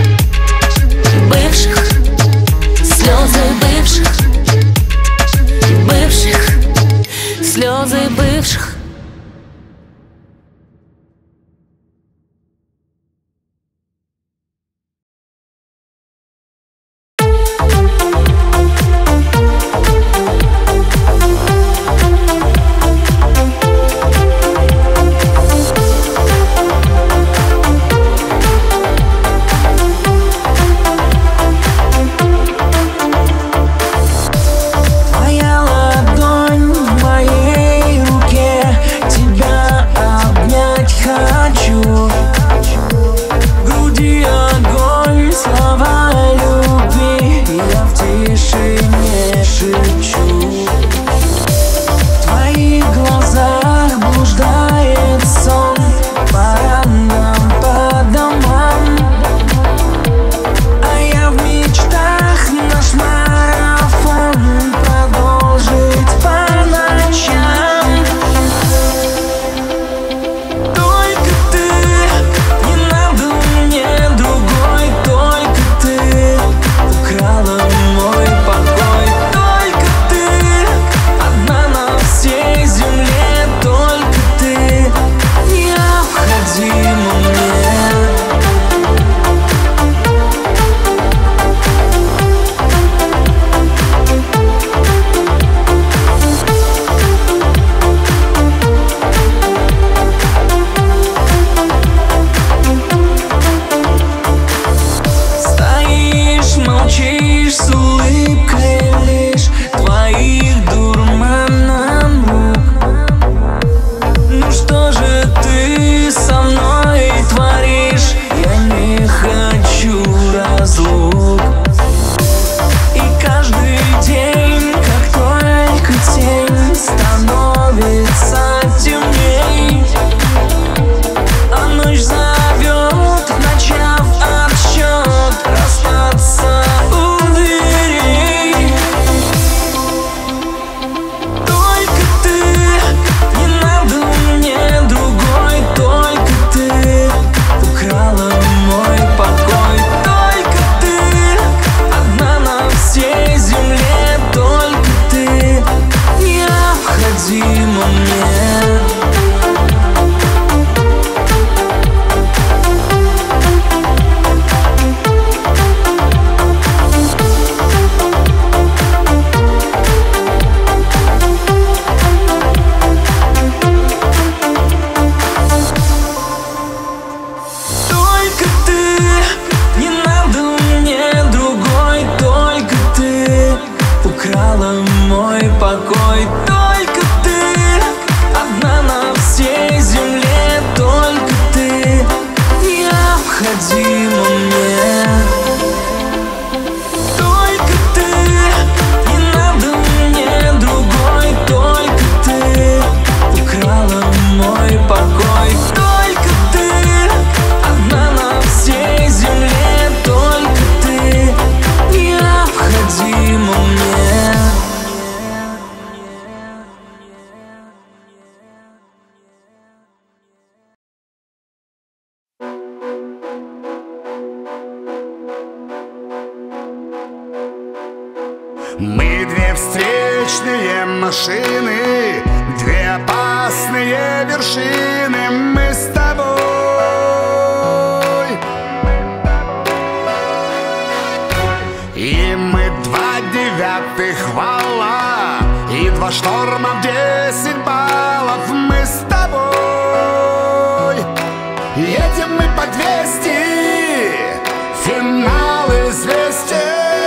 Мы две встречные машины, две опасные вершины. Мы с тобой. И мы 2 9 вала, и 2 шторма в 10 баллов. Мы с тобой. Едем мы по 200, финал известен.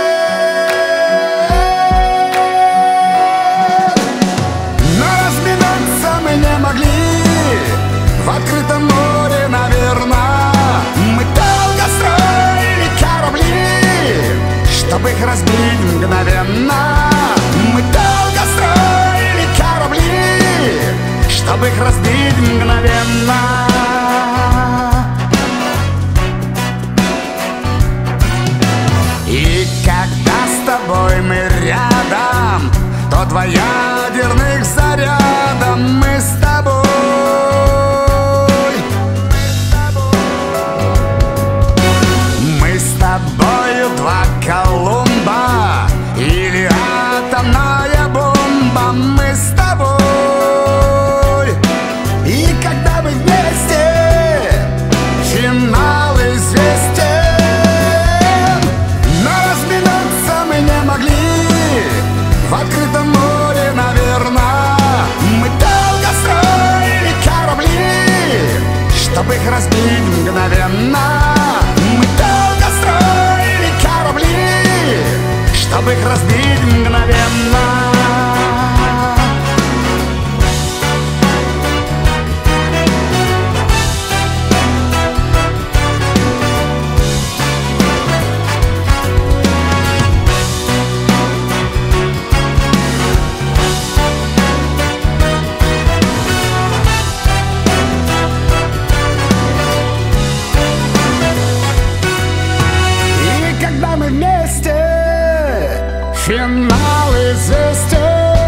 Но разминаться мы не могли в открытом море, наверное. Мы долго строили корабли, чтобы их разбить мгновенно. Мы долго строили корабли, чтобы их разбить мгновенно. И когда с тобой мы рядом, то 2 ядерных заряда. Мы с тобой. Мы с тобою 2 Колумба или атомная бомба. Мы с тобой. И когда мы вместе, финал известен. В открытом море, наверное. Мы долго строили корабли, чтобы их разбить мгновенно. Мы долго строили корабли, чтобы их разбить мгновенно. Финал известен.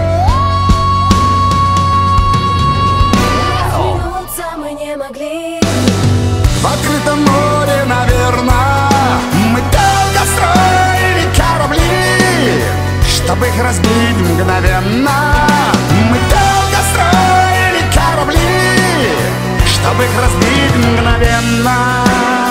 Разминуться мы не могли В открытом море, наверное. Мы долго строили корабли, чтобы их разбить мгновенно. Мы долго строили корабли, чтобы их разбить мгновенно.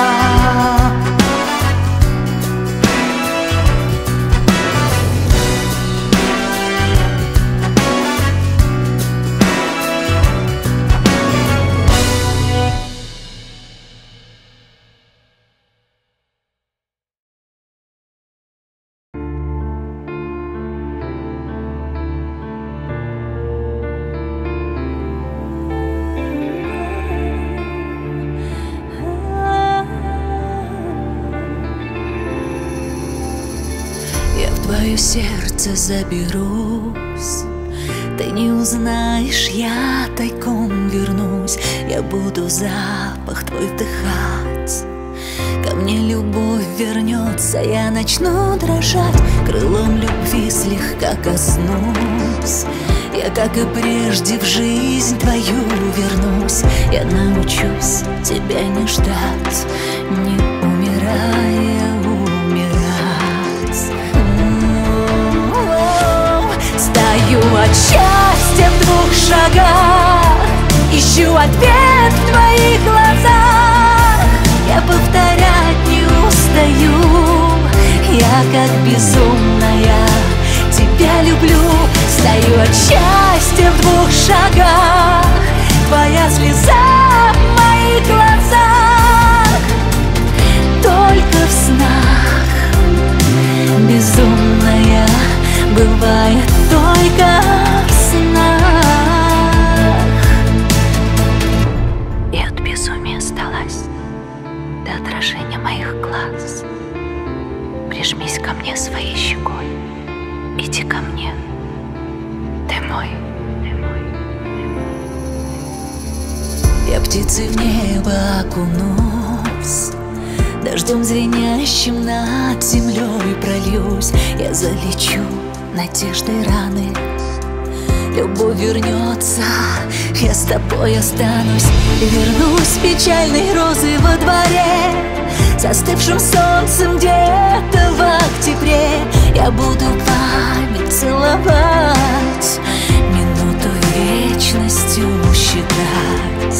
Твое сердце заберусь, ты не узнаешь, я тайком вернусь. Я буду запах твой вдыхать, ко мне любовь вернется. Я начну дрожать, крылом любви слегка коснусь. Я, как и прежде, в жизнь твою вернусь. Я научусь тебя не ждать, не умирая. Стою от счастья в 2 шагах, ищу ответ в твоих глазах. Я повторять не устаю, я как безумная тебя люблю. Стою от счастья в 2 шагах, твоя слеза в моих глазах. Только в снах безумная бывает только в снах. И от безумия сдалась до отражения моих глаз. Прижмись ко мне своей щекой, иди ко мне, ты мой. Я птицей в небо окунусь, дождем звенящим над землей прольюсь. Я залечу надеждой раны, любовь вернется, я с тобой останусь. Вернусь печальной розой во дворе, застывшим солнцем где-то в октябре. Я Я буду память целовать, минуту вечностью считать.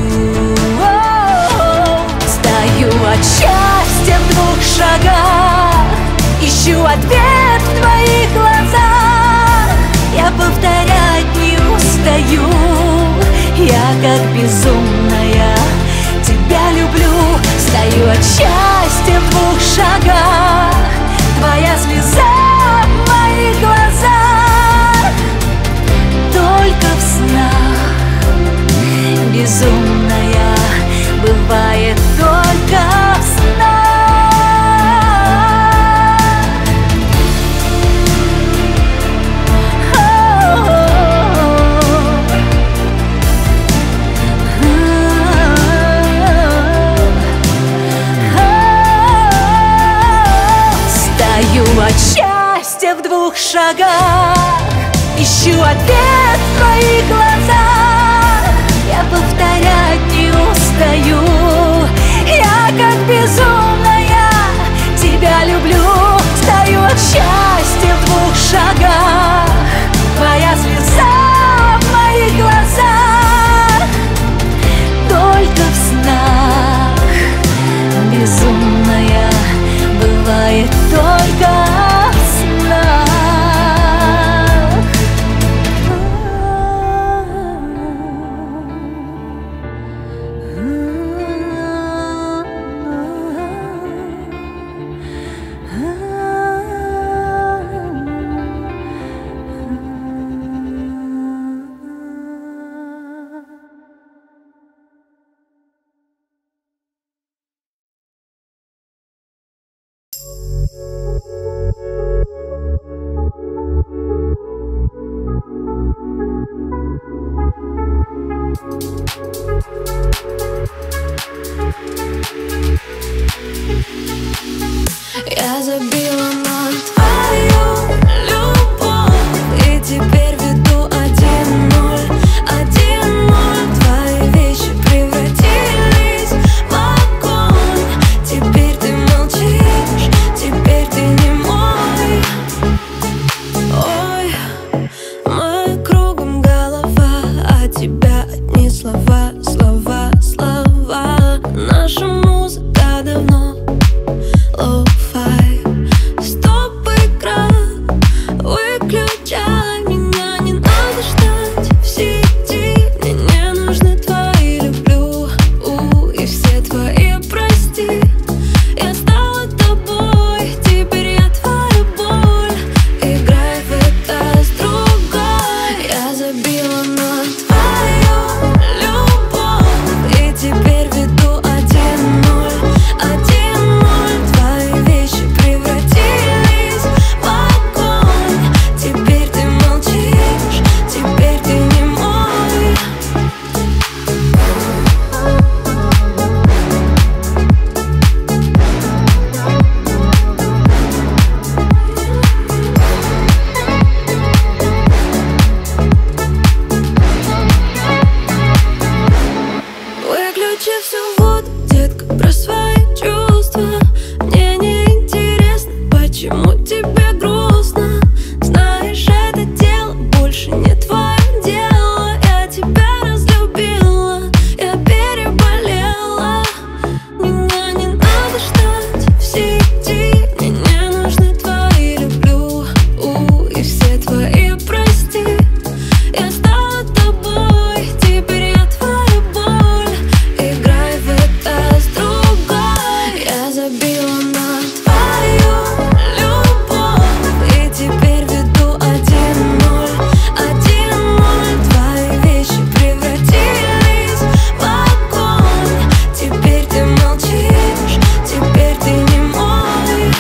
Стою от счастья в 2 шагах, ищу ответ в твоих глазах. Я повторять не устаю, я как безумная тебя люблю. Стою от счастья в 2 шагах, твоя слеза в моих глазах. Только в снах безумная бывает только в снах. Стою от счастья в 2 шагах, ищу ответ в твоих глазах. Я повторять не устаю, я как безумная тебя люблю. Стою от счастья в 2 шагах, твоя слеза в моих глазах. Только в снах безумная бывает только в снах. Я забила на твою любовь и теперь веду 1-0, 1-0. Твои вещи превратились в огонь. Теперь ты молчишь, теперь ты не мой. Ой, моя кругом голова, а тебя одни слова, слова, слова. Наша музыка давно лоу-фай. Стоп, игра, выключай меня, не надо ждать в сети. Мне не нужны твои люблю и все твои прости. Я стала тобой, теперь я твоя боль. Играй в это с другой. Я забила на твою любовь и теперь веду 1-0, 1-0. Твои вещи превратились в огонь. Теперь ты молчишь, теперь ты не мой. Выключи всю воду, детка, про свои чувства. Мне не интересно, почему тебе грустно. Знаешь, это дело больше не твое дело. Я тебя разлюбила, я переболела. Меня не надо ждать в сети. Мне не нужны твои люблю и все твои прости. Я стала тобой, теперь я твоя боль. Играй в это с другой. Я забила на твою любовь и теперь веду 1-0, 1-0. Твои вещи превратились в огонь. Теперь ты молчишь, теперь ты не мой.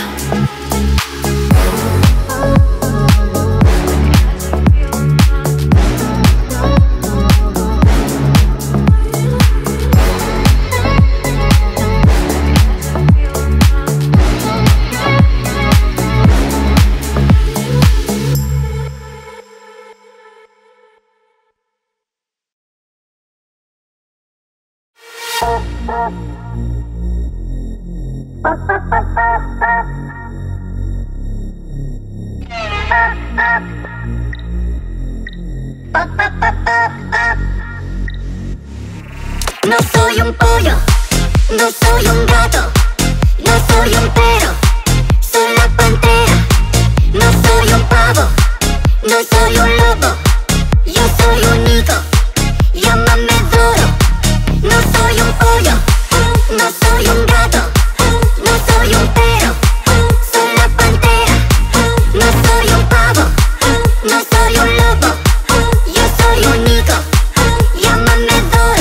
No soy un pollo, no soy un gato, no soy un perro, soy la pantera. No soy un pavo, no soy un lobo, yo soy único, llámame Doro. No soy un pollo, no soy un gato, no soy un perro, soy la pantera. No soy un pavo, no soy un lobo, yo soy único, llámame Doro.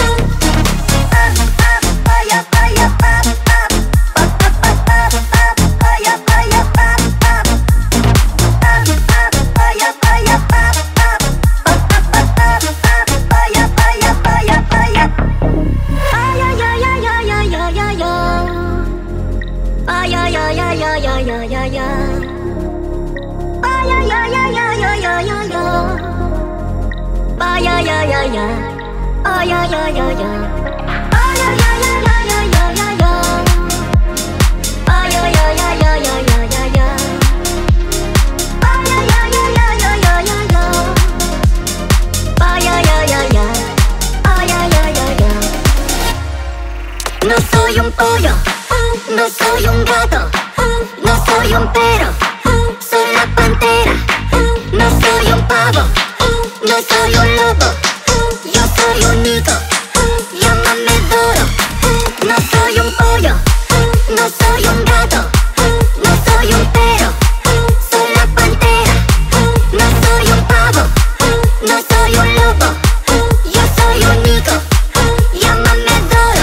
No soy un pollo, no soy un gato, no soy un perro, soy la pantera. No soy un pavo, no soy un lobo, yo soy único, llámame Doro. No soy un pollo, no soy un gato, no soy un perro, soy la pantera. No soy un pavo, no soy un lobo, yo soy único, llámame Doro.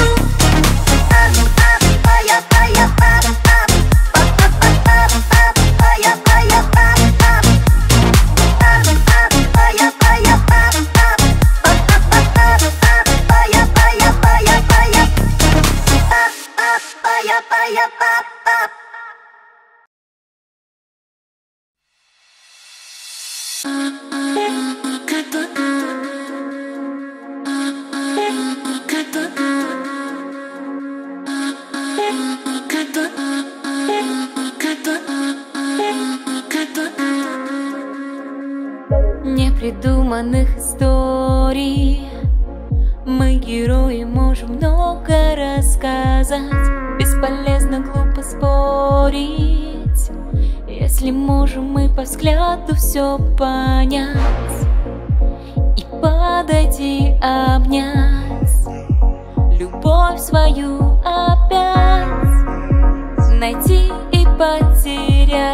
Непридуманных историй мы, герои, можем много рассказать. Бесполезно глупо спорить, если можем мы по взгляду все понять и подойти обнять, любовь свою опять найти и потерять.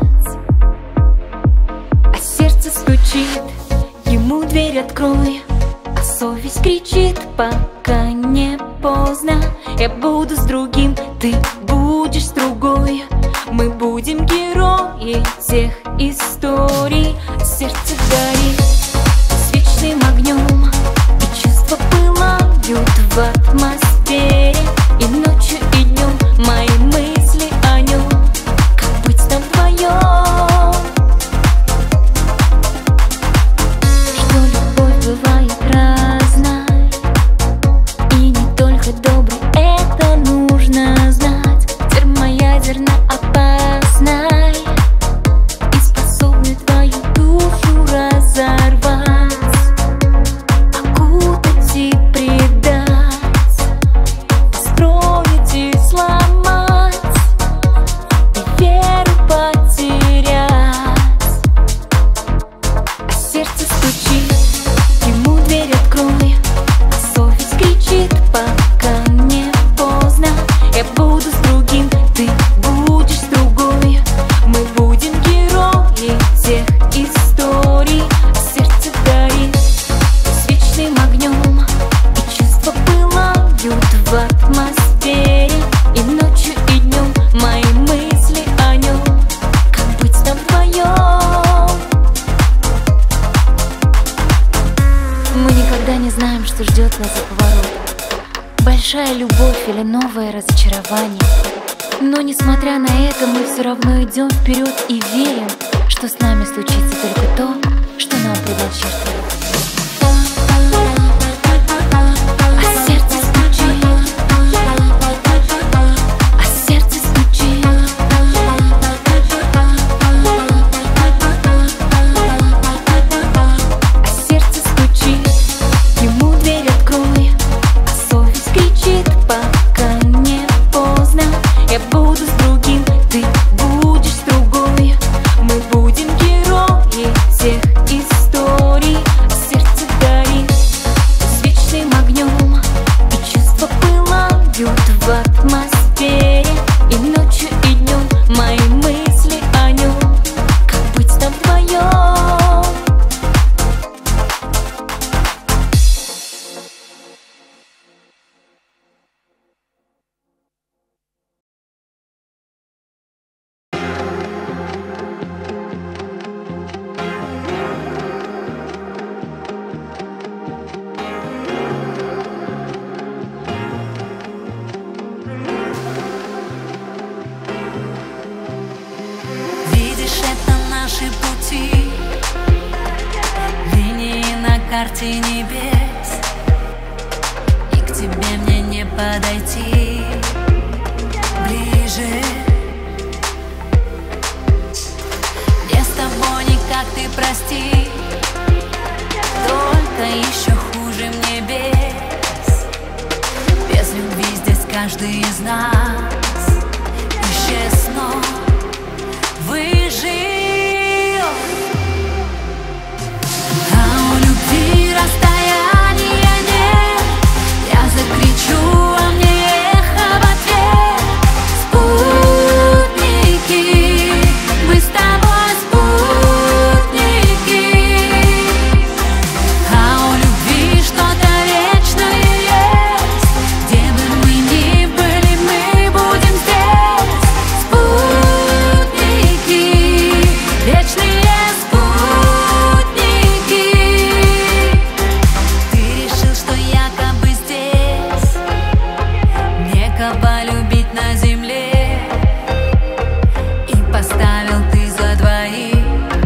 А сердце стучит, ему дверь открой, а совесть кричит, пока не поздно. Я буду с другим, ты будешь с другой, мы будем герои всех историй. Сердце горит с вечным огнем, и чувства пылают в атмосфере. И ночью, и днем мои мысли о нем, как быть нам вдвоем. Что любовь бывает разной, и не только доброй, это нужно знать. Термоядерно опасной и способной твою душу разорвать, окутать и предать, строить и сломать, и веру потерять. А сердце стучит, ему дверь открой, а совесть кричит, пока не поздно. Я буду с другим, ты будешь с другой, мы будем герои всех историй. А сердце горит с вечным огнем, и чувства пылают в атмосфере. И ночью, и днем мои мысли о нем, как быть нам вдвоем. Мы никогда не знаем, что ждет нас за поворотом. Большая любовь или новое разочарование. Но несмотря на это, мы все равно идем вперед и верим, что с нами случится только то, что нам предначертано. А сердце стучит, а сердце стучит, буду с другим, ты будешь с другой. Мы будем герои всех историй. Сердце горит с вечным огнем, и чувства пылают в атмосфере. И ночью, и днем мои мысли о нем. Как быть с тобой вдвоем? Видишь, это наши пути, линии на карте небес. И к тебе мне не подойти ближе. Мне с тобой никак ты прости, только еще хуже мне без. Без любви здесь каждый из нас исчез снова. Выжил, а у любви расстояния нет. Я закричу, а мне эхо в ответ. Спутники, мы с тобой спутники. А у любви что-то вечное есть. Где бы мы ни были, мы будем здесь. Вечные спутники. Ты решил, что якобы здесь некого любить на земле, и поставил ты за двоих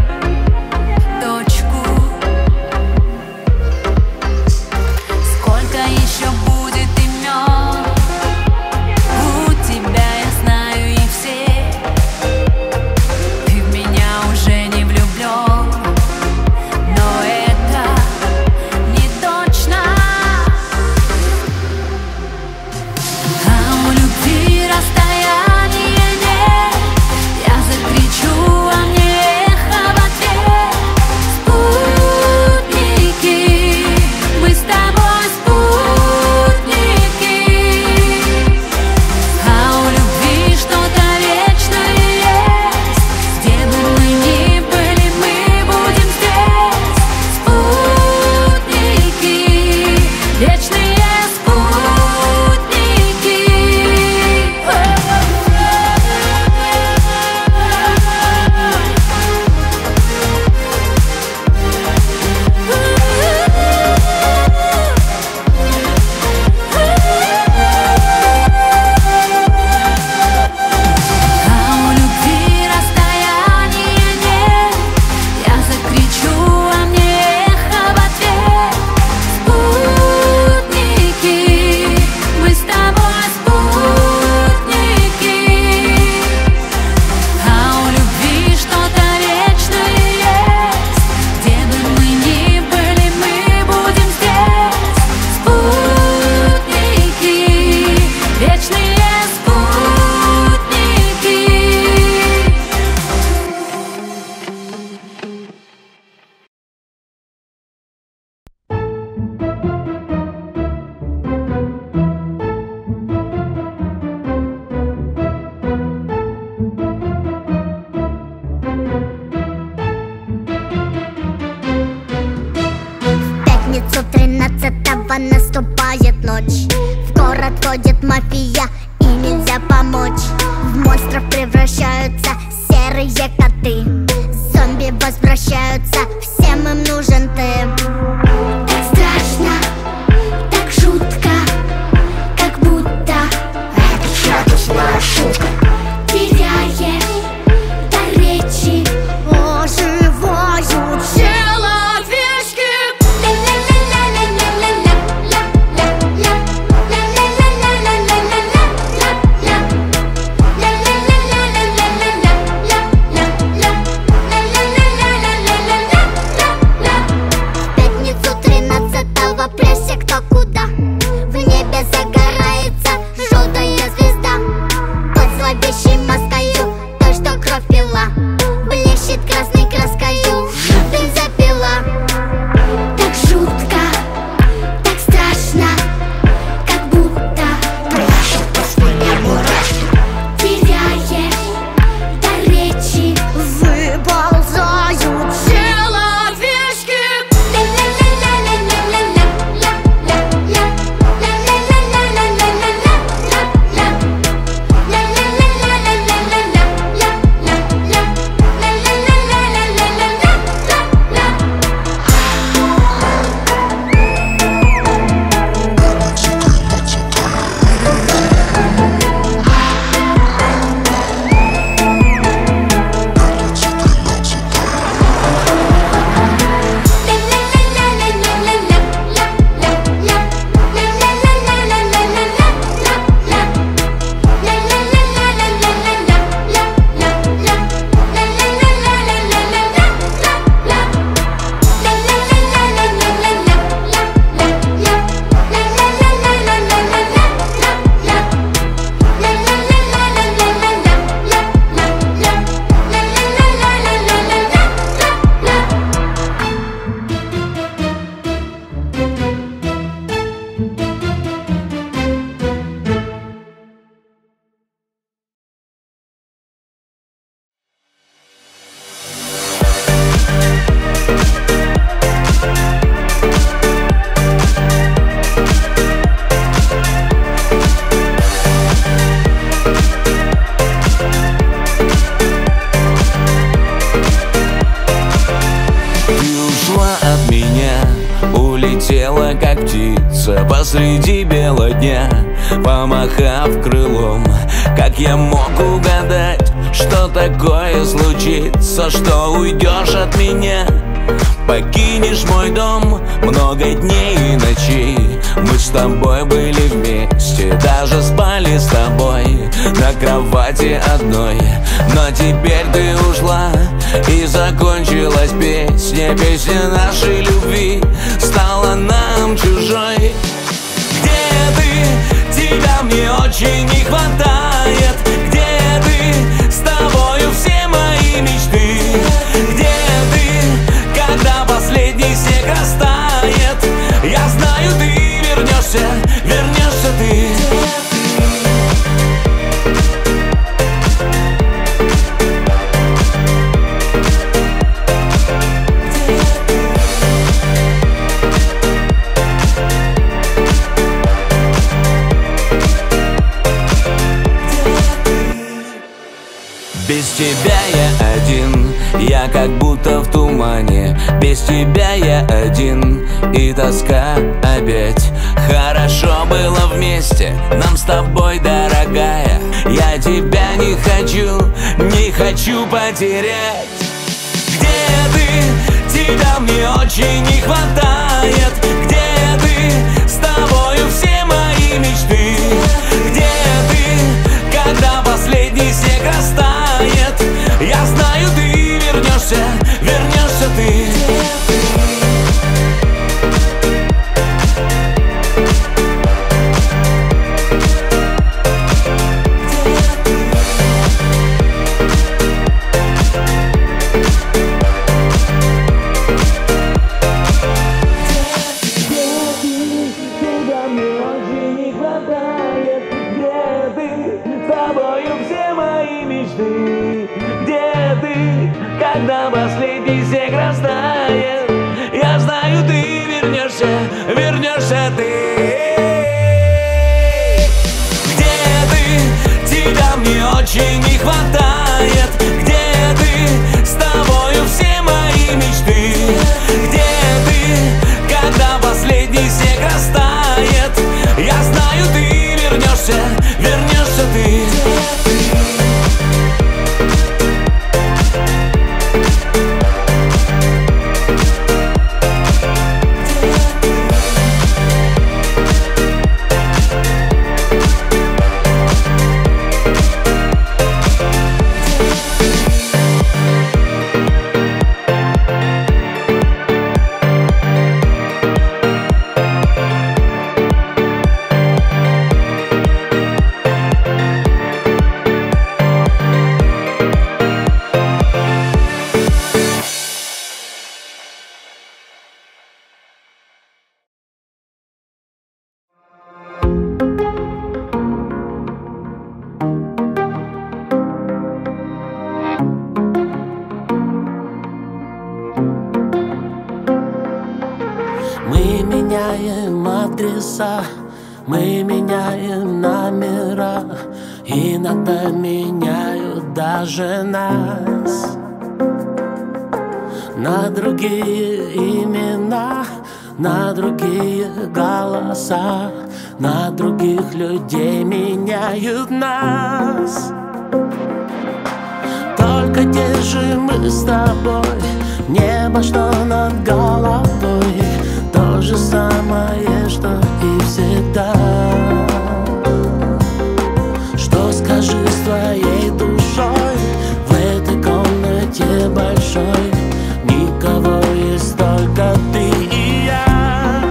точку. Сколько еще будет имен у тебя, я знаю их все. Уже не влюблен, но это не точно. А у любви расстояния нет. Я закричу, а мне эхо в ответ. Спутники, мы с тобой спутники. А у любви что-то вечное есть. Где бы мы ни были, мы будем здесь. Спутники, вечные спутники. А у любви расстояния нет. Я закричу, а мне эхо в ответ. Спутники, мы с тобой спутники. А у любви что-то вечное есть. Где бы мы ни были, мы будем здесь. Спутники, вечные спутники. В пятницу 13-го наступает ночь. В город ходит мафия, и нельзя помочь. В монстров превращаются серые коты. Зомби возвращаются, всем им нужен ты. Так страшно, так жутко, как будто это чья-то злая шутка. Теряешь дар речи, оживают человечки. посреди бела дня, помахав крылом. Как я мог угадать, что такое случится, что уйдешь от меня, покинешь мой дом. Много дней и ночей мы с тобой были вместе, даже спали с тобой на кровати одной. Но теперь ты ушла, и закончилась песня. Песня нашей любви стала нам чужой. Где ты? Тебя мне очень не хватает. Где ты? С тобою все мои мечты. Где ты? Когда последний снег растает, я знаю, ты вернешься, вернешься ты. Без тебя я один, я как будто в тумане. Без тебя я один, и тоска опять. Хорошо было вместе, нам с тобой, дорогая. Я тебя не хочу потерять. Где ты? Тебя мне очень не хватает. Где ты? С тобою все мои мечты. Где ты? Когда последний снег растает, я знаю, ты вернешься, вернешься ты. Когда последний снег растает, я знаю, ты вернешься, вернешься ты. Где ты? Тебя мне очень не хватает. Где ты? С тобою все мои мечты. Где ты? Когда последний снег растает, я знаю, ты вернешься, вернешься ты. Мы меняем адреса, мы меняем номера, иногда меняют даже нас на другие имена, на другие голоса, на других людей меняют нас. Только держим мы с тобой небо, что над головой, то же самое, что и всегда. Что скажи с твоей душой в этой комнате большой? Никого, есть только ты и я.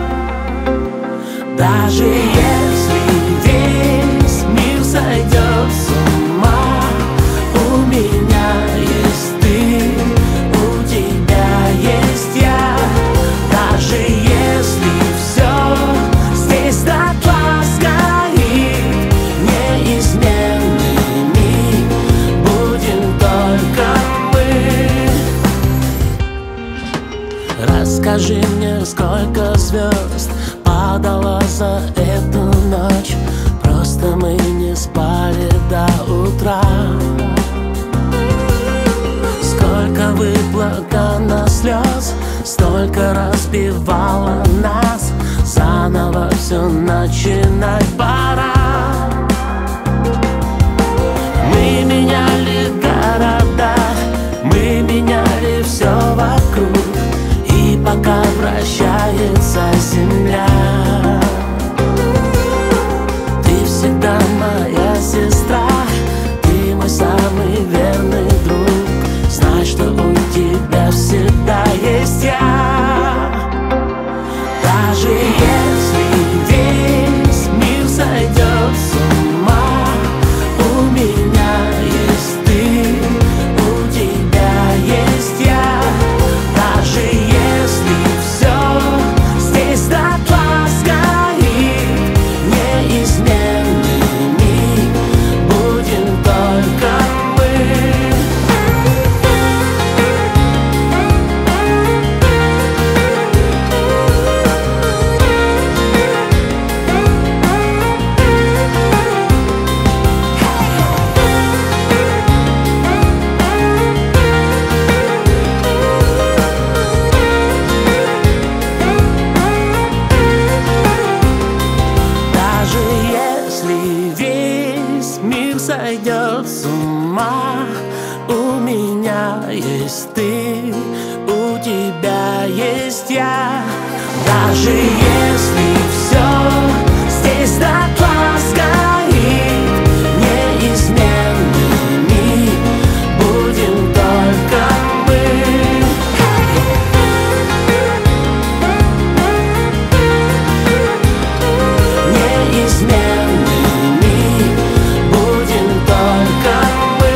Даже если весь мир сойдет с ума, у меня есть ты, у тебя есть я. Даже если все здесь дотла сгорит, неизменными будем только мы. Расскажи мне, сколько звезд падало за эту ночь. Просто мы не спали до утра. Сколько выплакано слез, столько разбивало нас. заново все начинать пора. Мы меняли города, мы меняли все вокруг, и пока вращается земля, ты всегда моя сестра, ты мой самый верный друг. Знай, что у тебя всегда есть я. Даже если весь мир сойдет с ума, у меня есть ты, у тебя есть я. Даже если все здесь дотла сгорит, неизменными будем только мы. Даже если весь мир сойдет с ума, у меня есть ты, у тебя есть я. Даже если все здесь дотла сгорит, неизменными будем только мы. Неизменными будем только мы.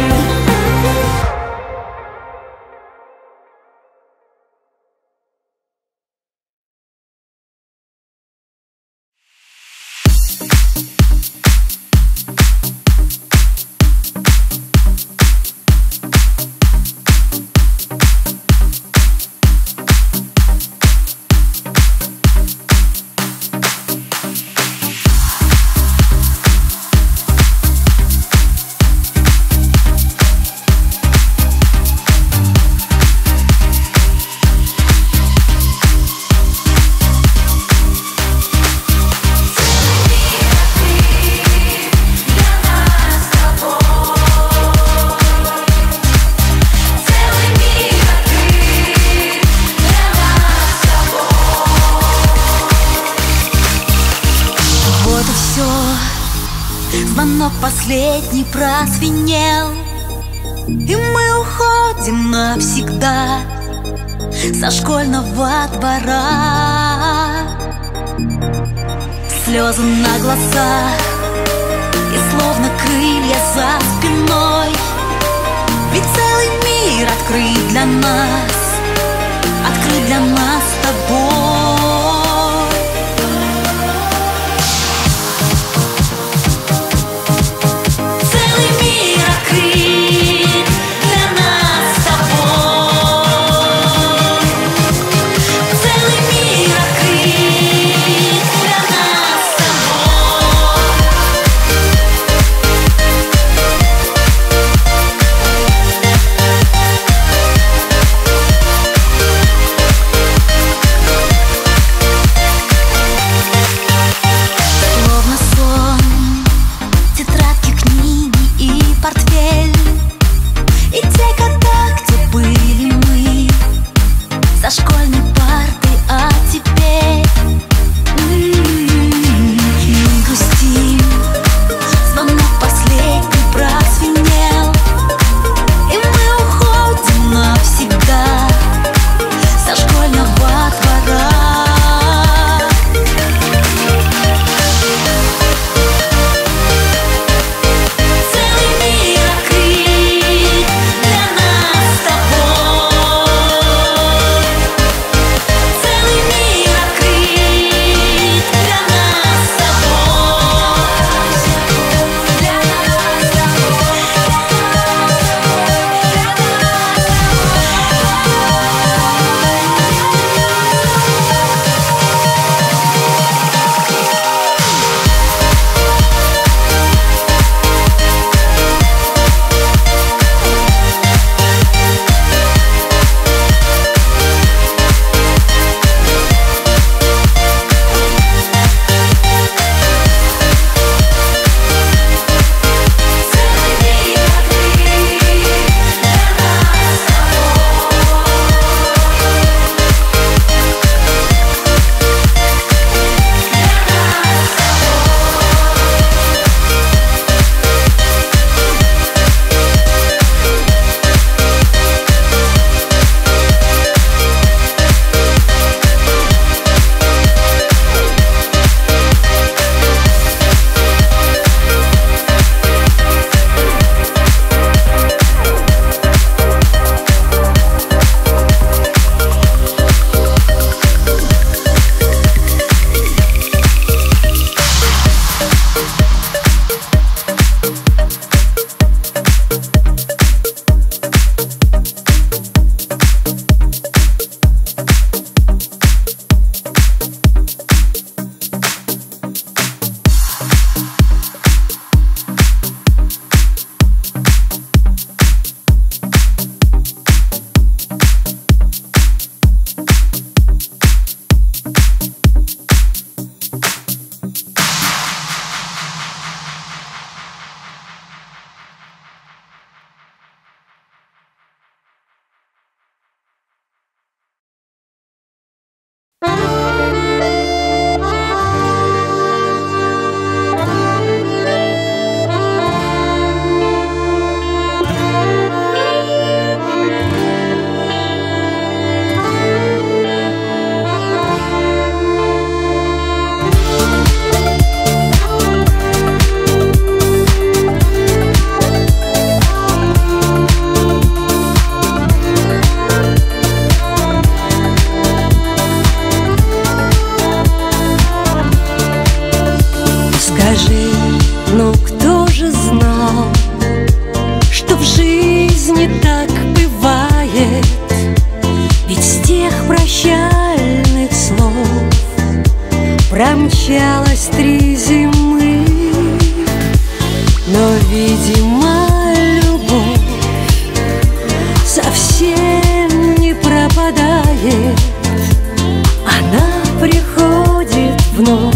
Вот и все. Звонок последний прозвенел, и мы уходим навсегда со школьного двора. Слезы на глазах и словно крылья за спиной, ведь целый мир открыт для нас, открыт для нас с тобой. Целый мир открыт для нас с тобой. Целый мир открыт для нас с словно сон, тетрадки, книги и портфель, и те года, где были мы за школьной партой, а теперь мы грустим. Звонок последний прозвенел, и мы уходим навсегда со школьного двора. Целый мир открыт не так бывает, ведь с тех прощальных слов промчалось 3 зимы. Но, видимо, любовь совсем не пропадает, она приходит вновь,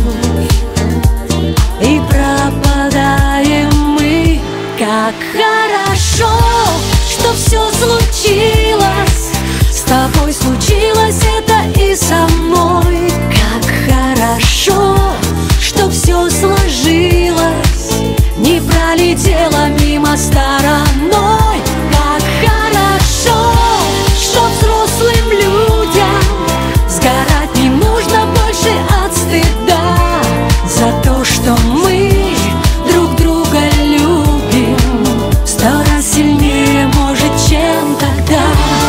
и пропадаем мы. Как хорошо, что все случилось, с тобой случилось это и со мной. Как хорошо, что все сложилось, не пролетело мимо стороной. Как хорошо, что взрослым людям сгорать не нужно больше от стыда за то, что мы друг друга любим 100 раз сильнее, может, чем тогда.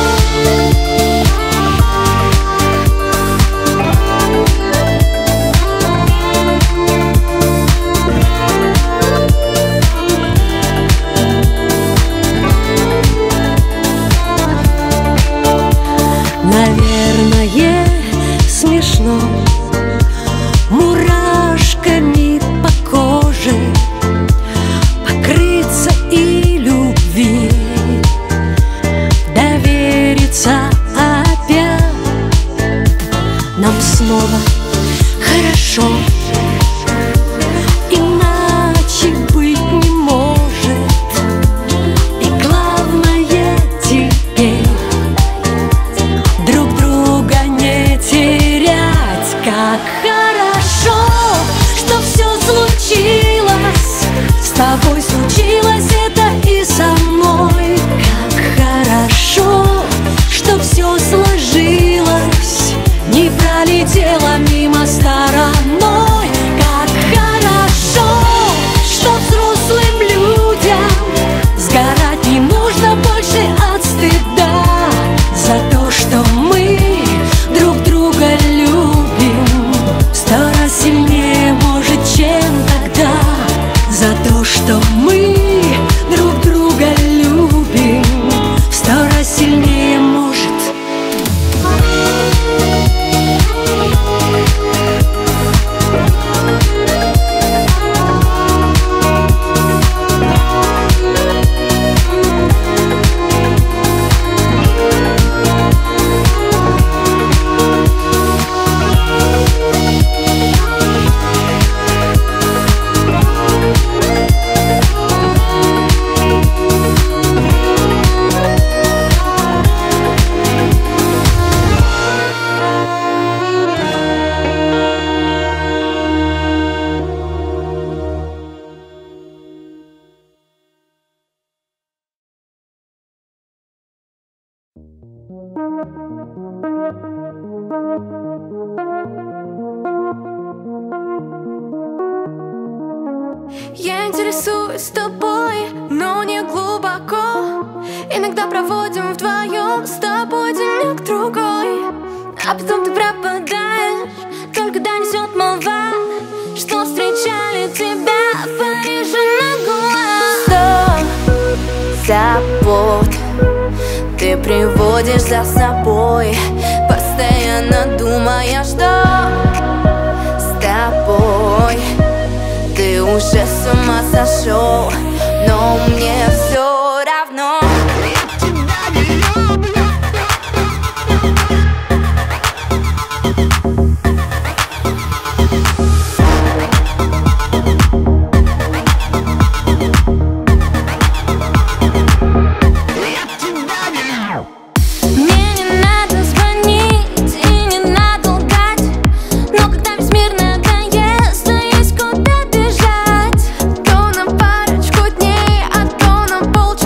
Наверное, смешно мурашками по коже покрыться и любви довериться опять. Нам снова хорошо, иначе быть не может. И главное теперь друг друга не терять. Как хорошо, что все случилось, с тобой случилось это и со мной. Как хорошо, что все сложилось, не пролетело мимо стороной. Как хорошо, что взрослым людям сгорать не нужно больше от стыда за то, что мы друг друга любим 100 раз сильнее, может, чем тогда. За то, что мы друг друга любим 100 раз сильнее, может. Я интересуюсь тобой, но не глубоко. Иногда проводим вдвоем с тобой денек-другой, а потом ты пропадаешь, только донесет молва, что встречали тебя в Париже на Гуа. 100 забот ты приводишь за собой, постоянно думая, что с тобой ты уже с ума сошел, но мне все равно. Полчаса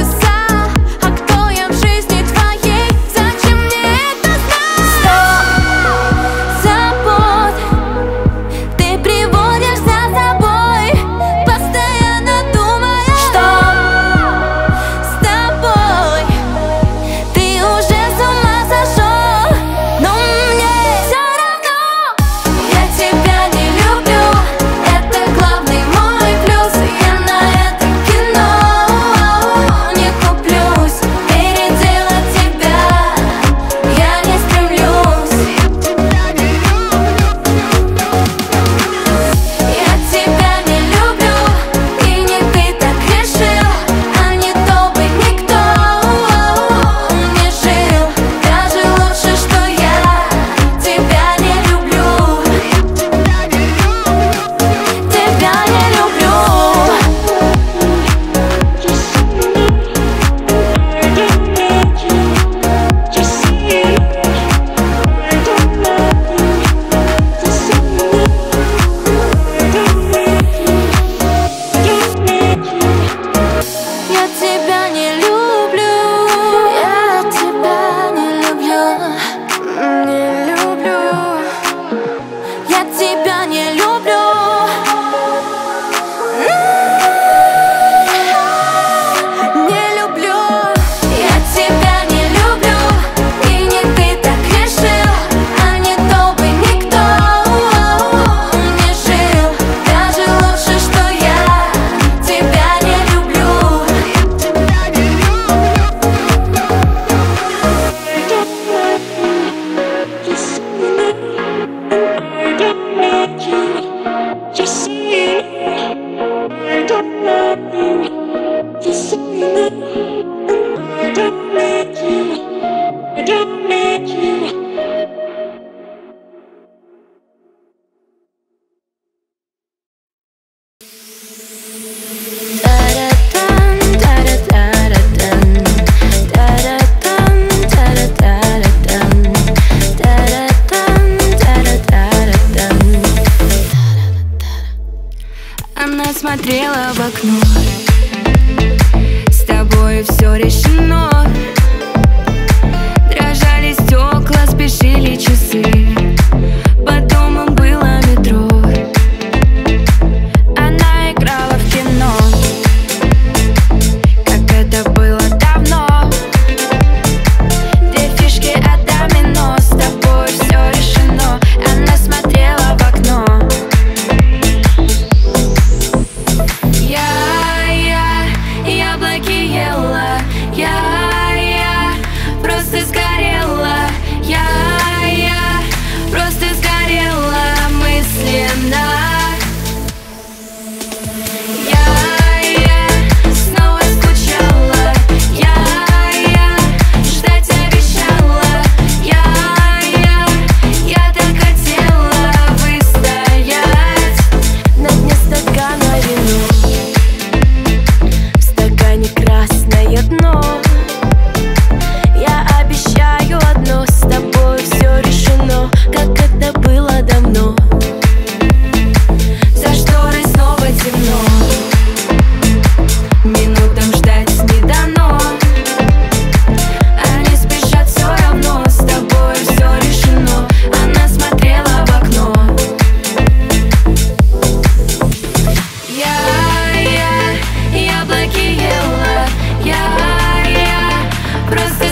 смотрела в окно. С тобой все решено. Дрожали стекла, спешили часы. Под домом было метро. Она играла в кино. Как это было давно. Две фишки от домино. С тобой все решено. Она смотрела в окно. Яблоки ела. Я просто сгорела. Я просто сгорела мысленно. Я снова скучала. Я ждать обещала. Я так хотела выстоять. На дне стакана вино, в стакане красное дно. Я обещаю одно, с тобой все решено. Как это было давно. За шторой снова темно. Минутам ждать не дано. Они спешат все равно. С тобой все решено. Она смотрела в окно. Я яблоки ела. Я просто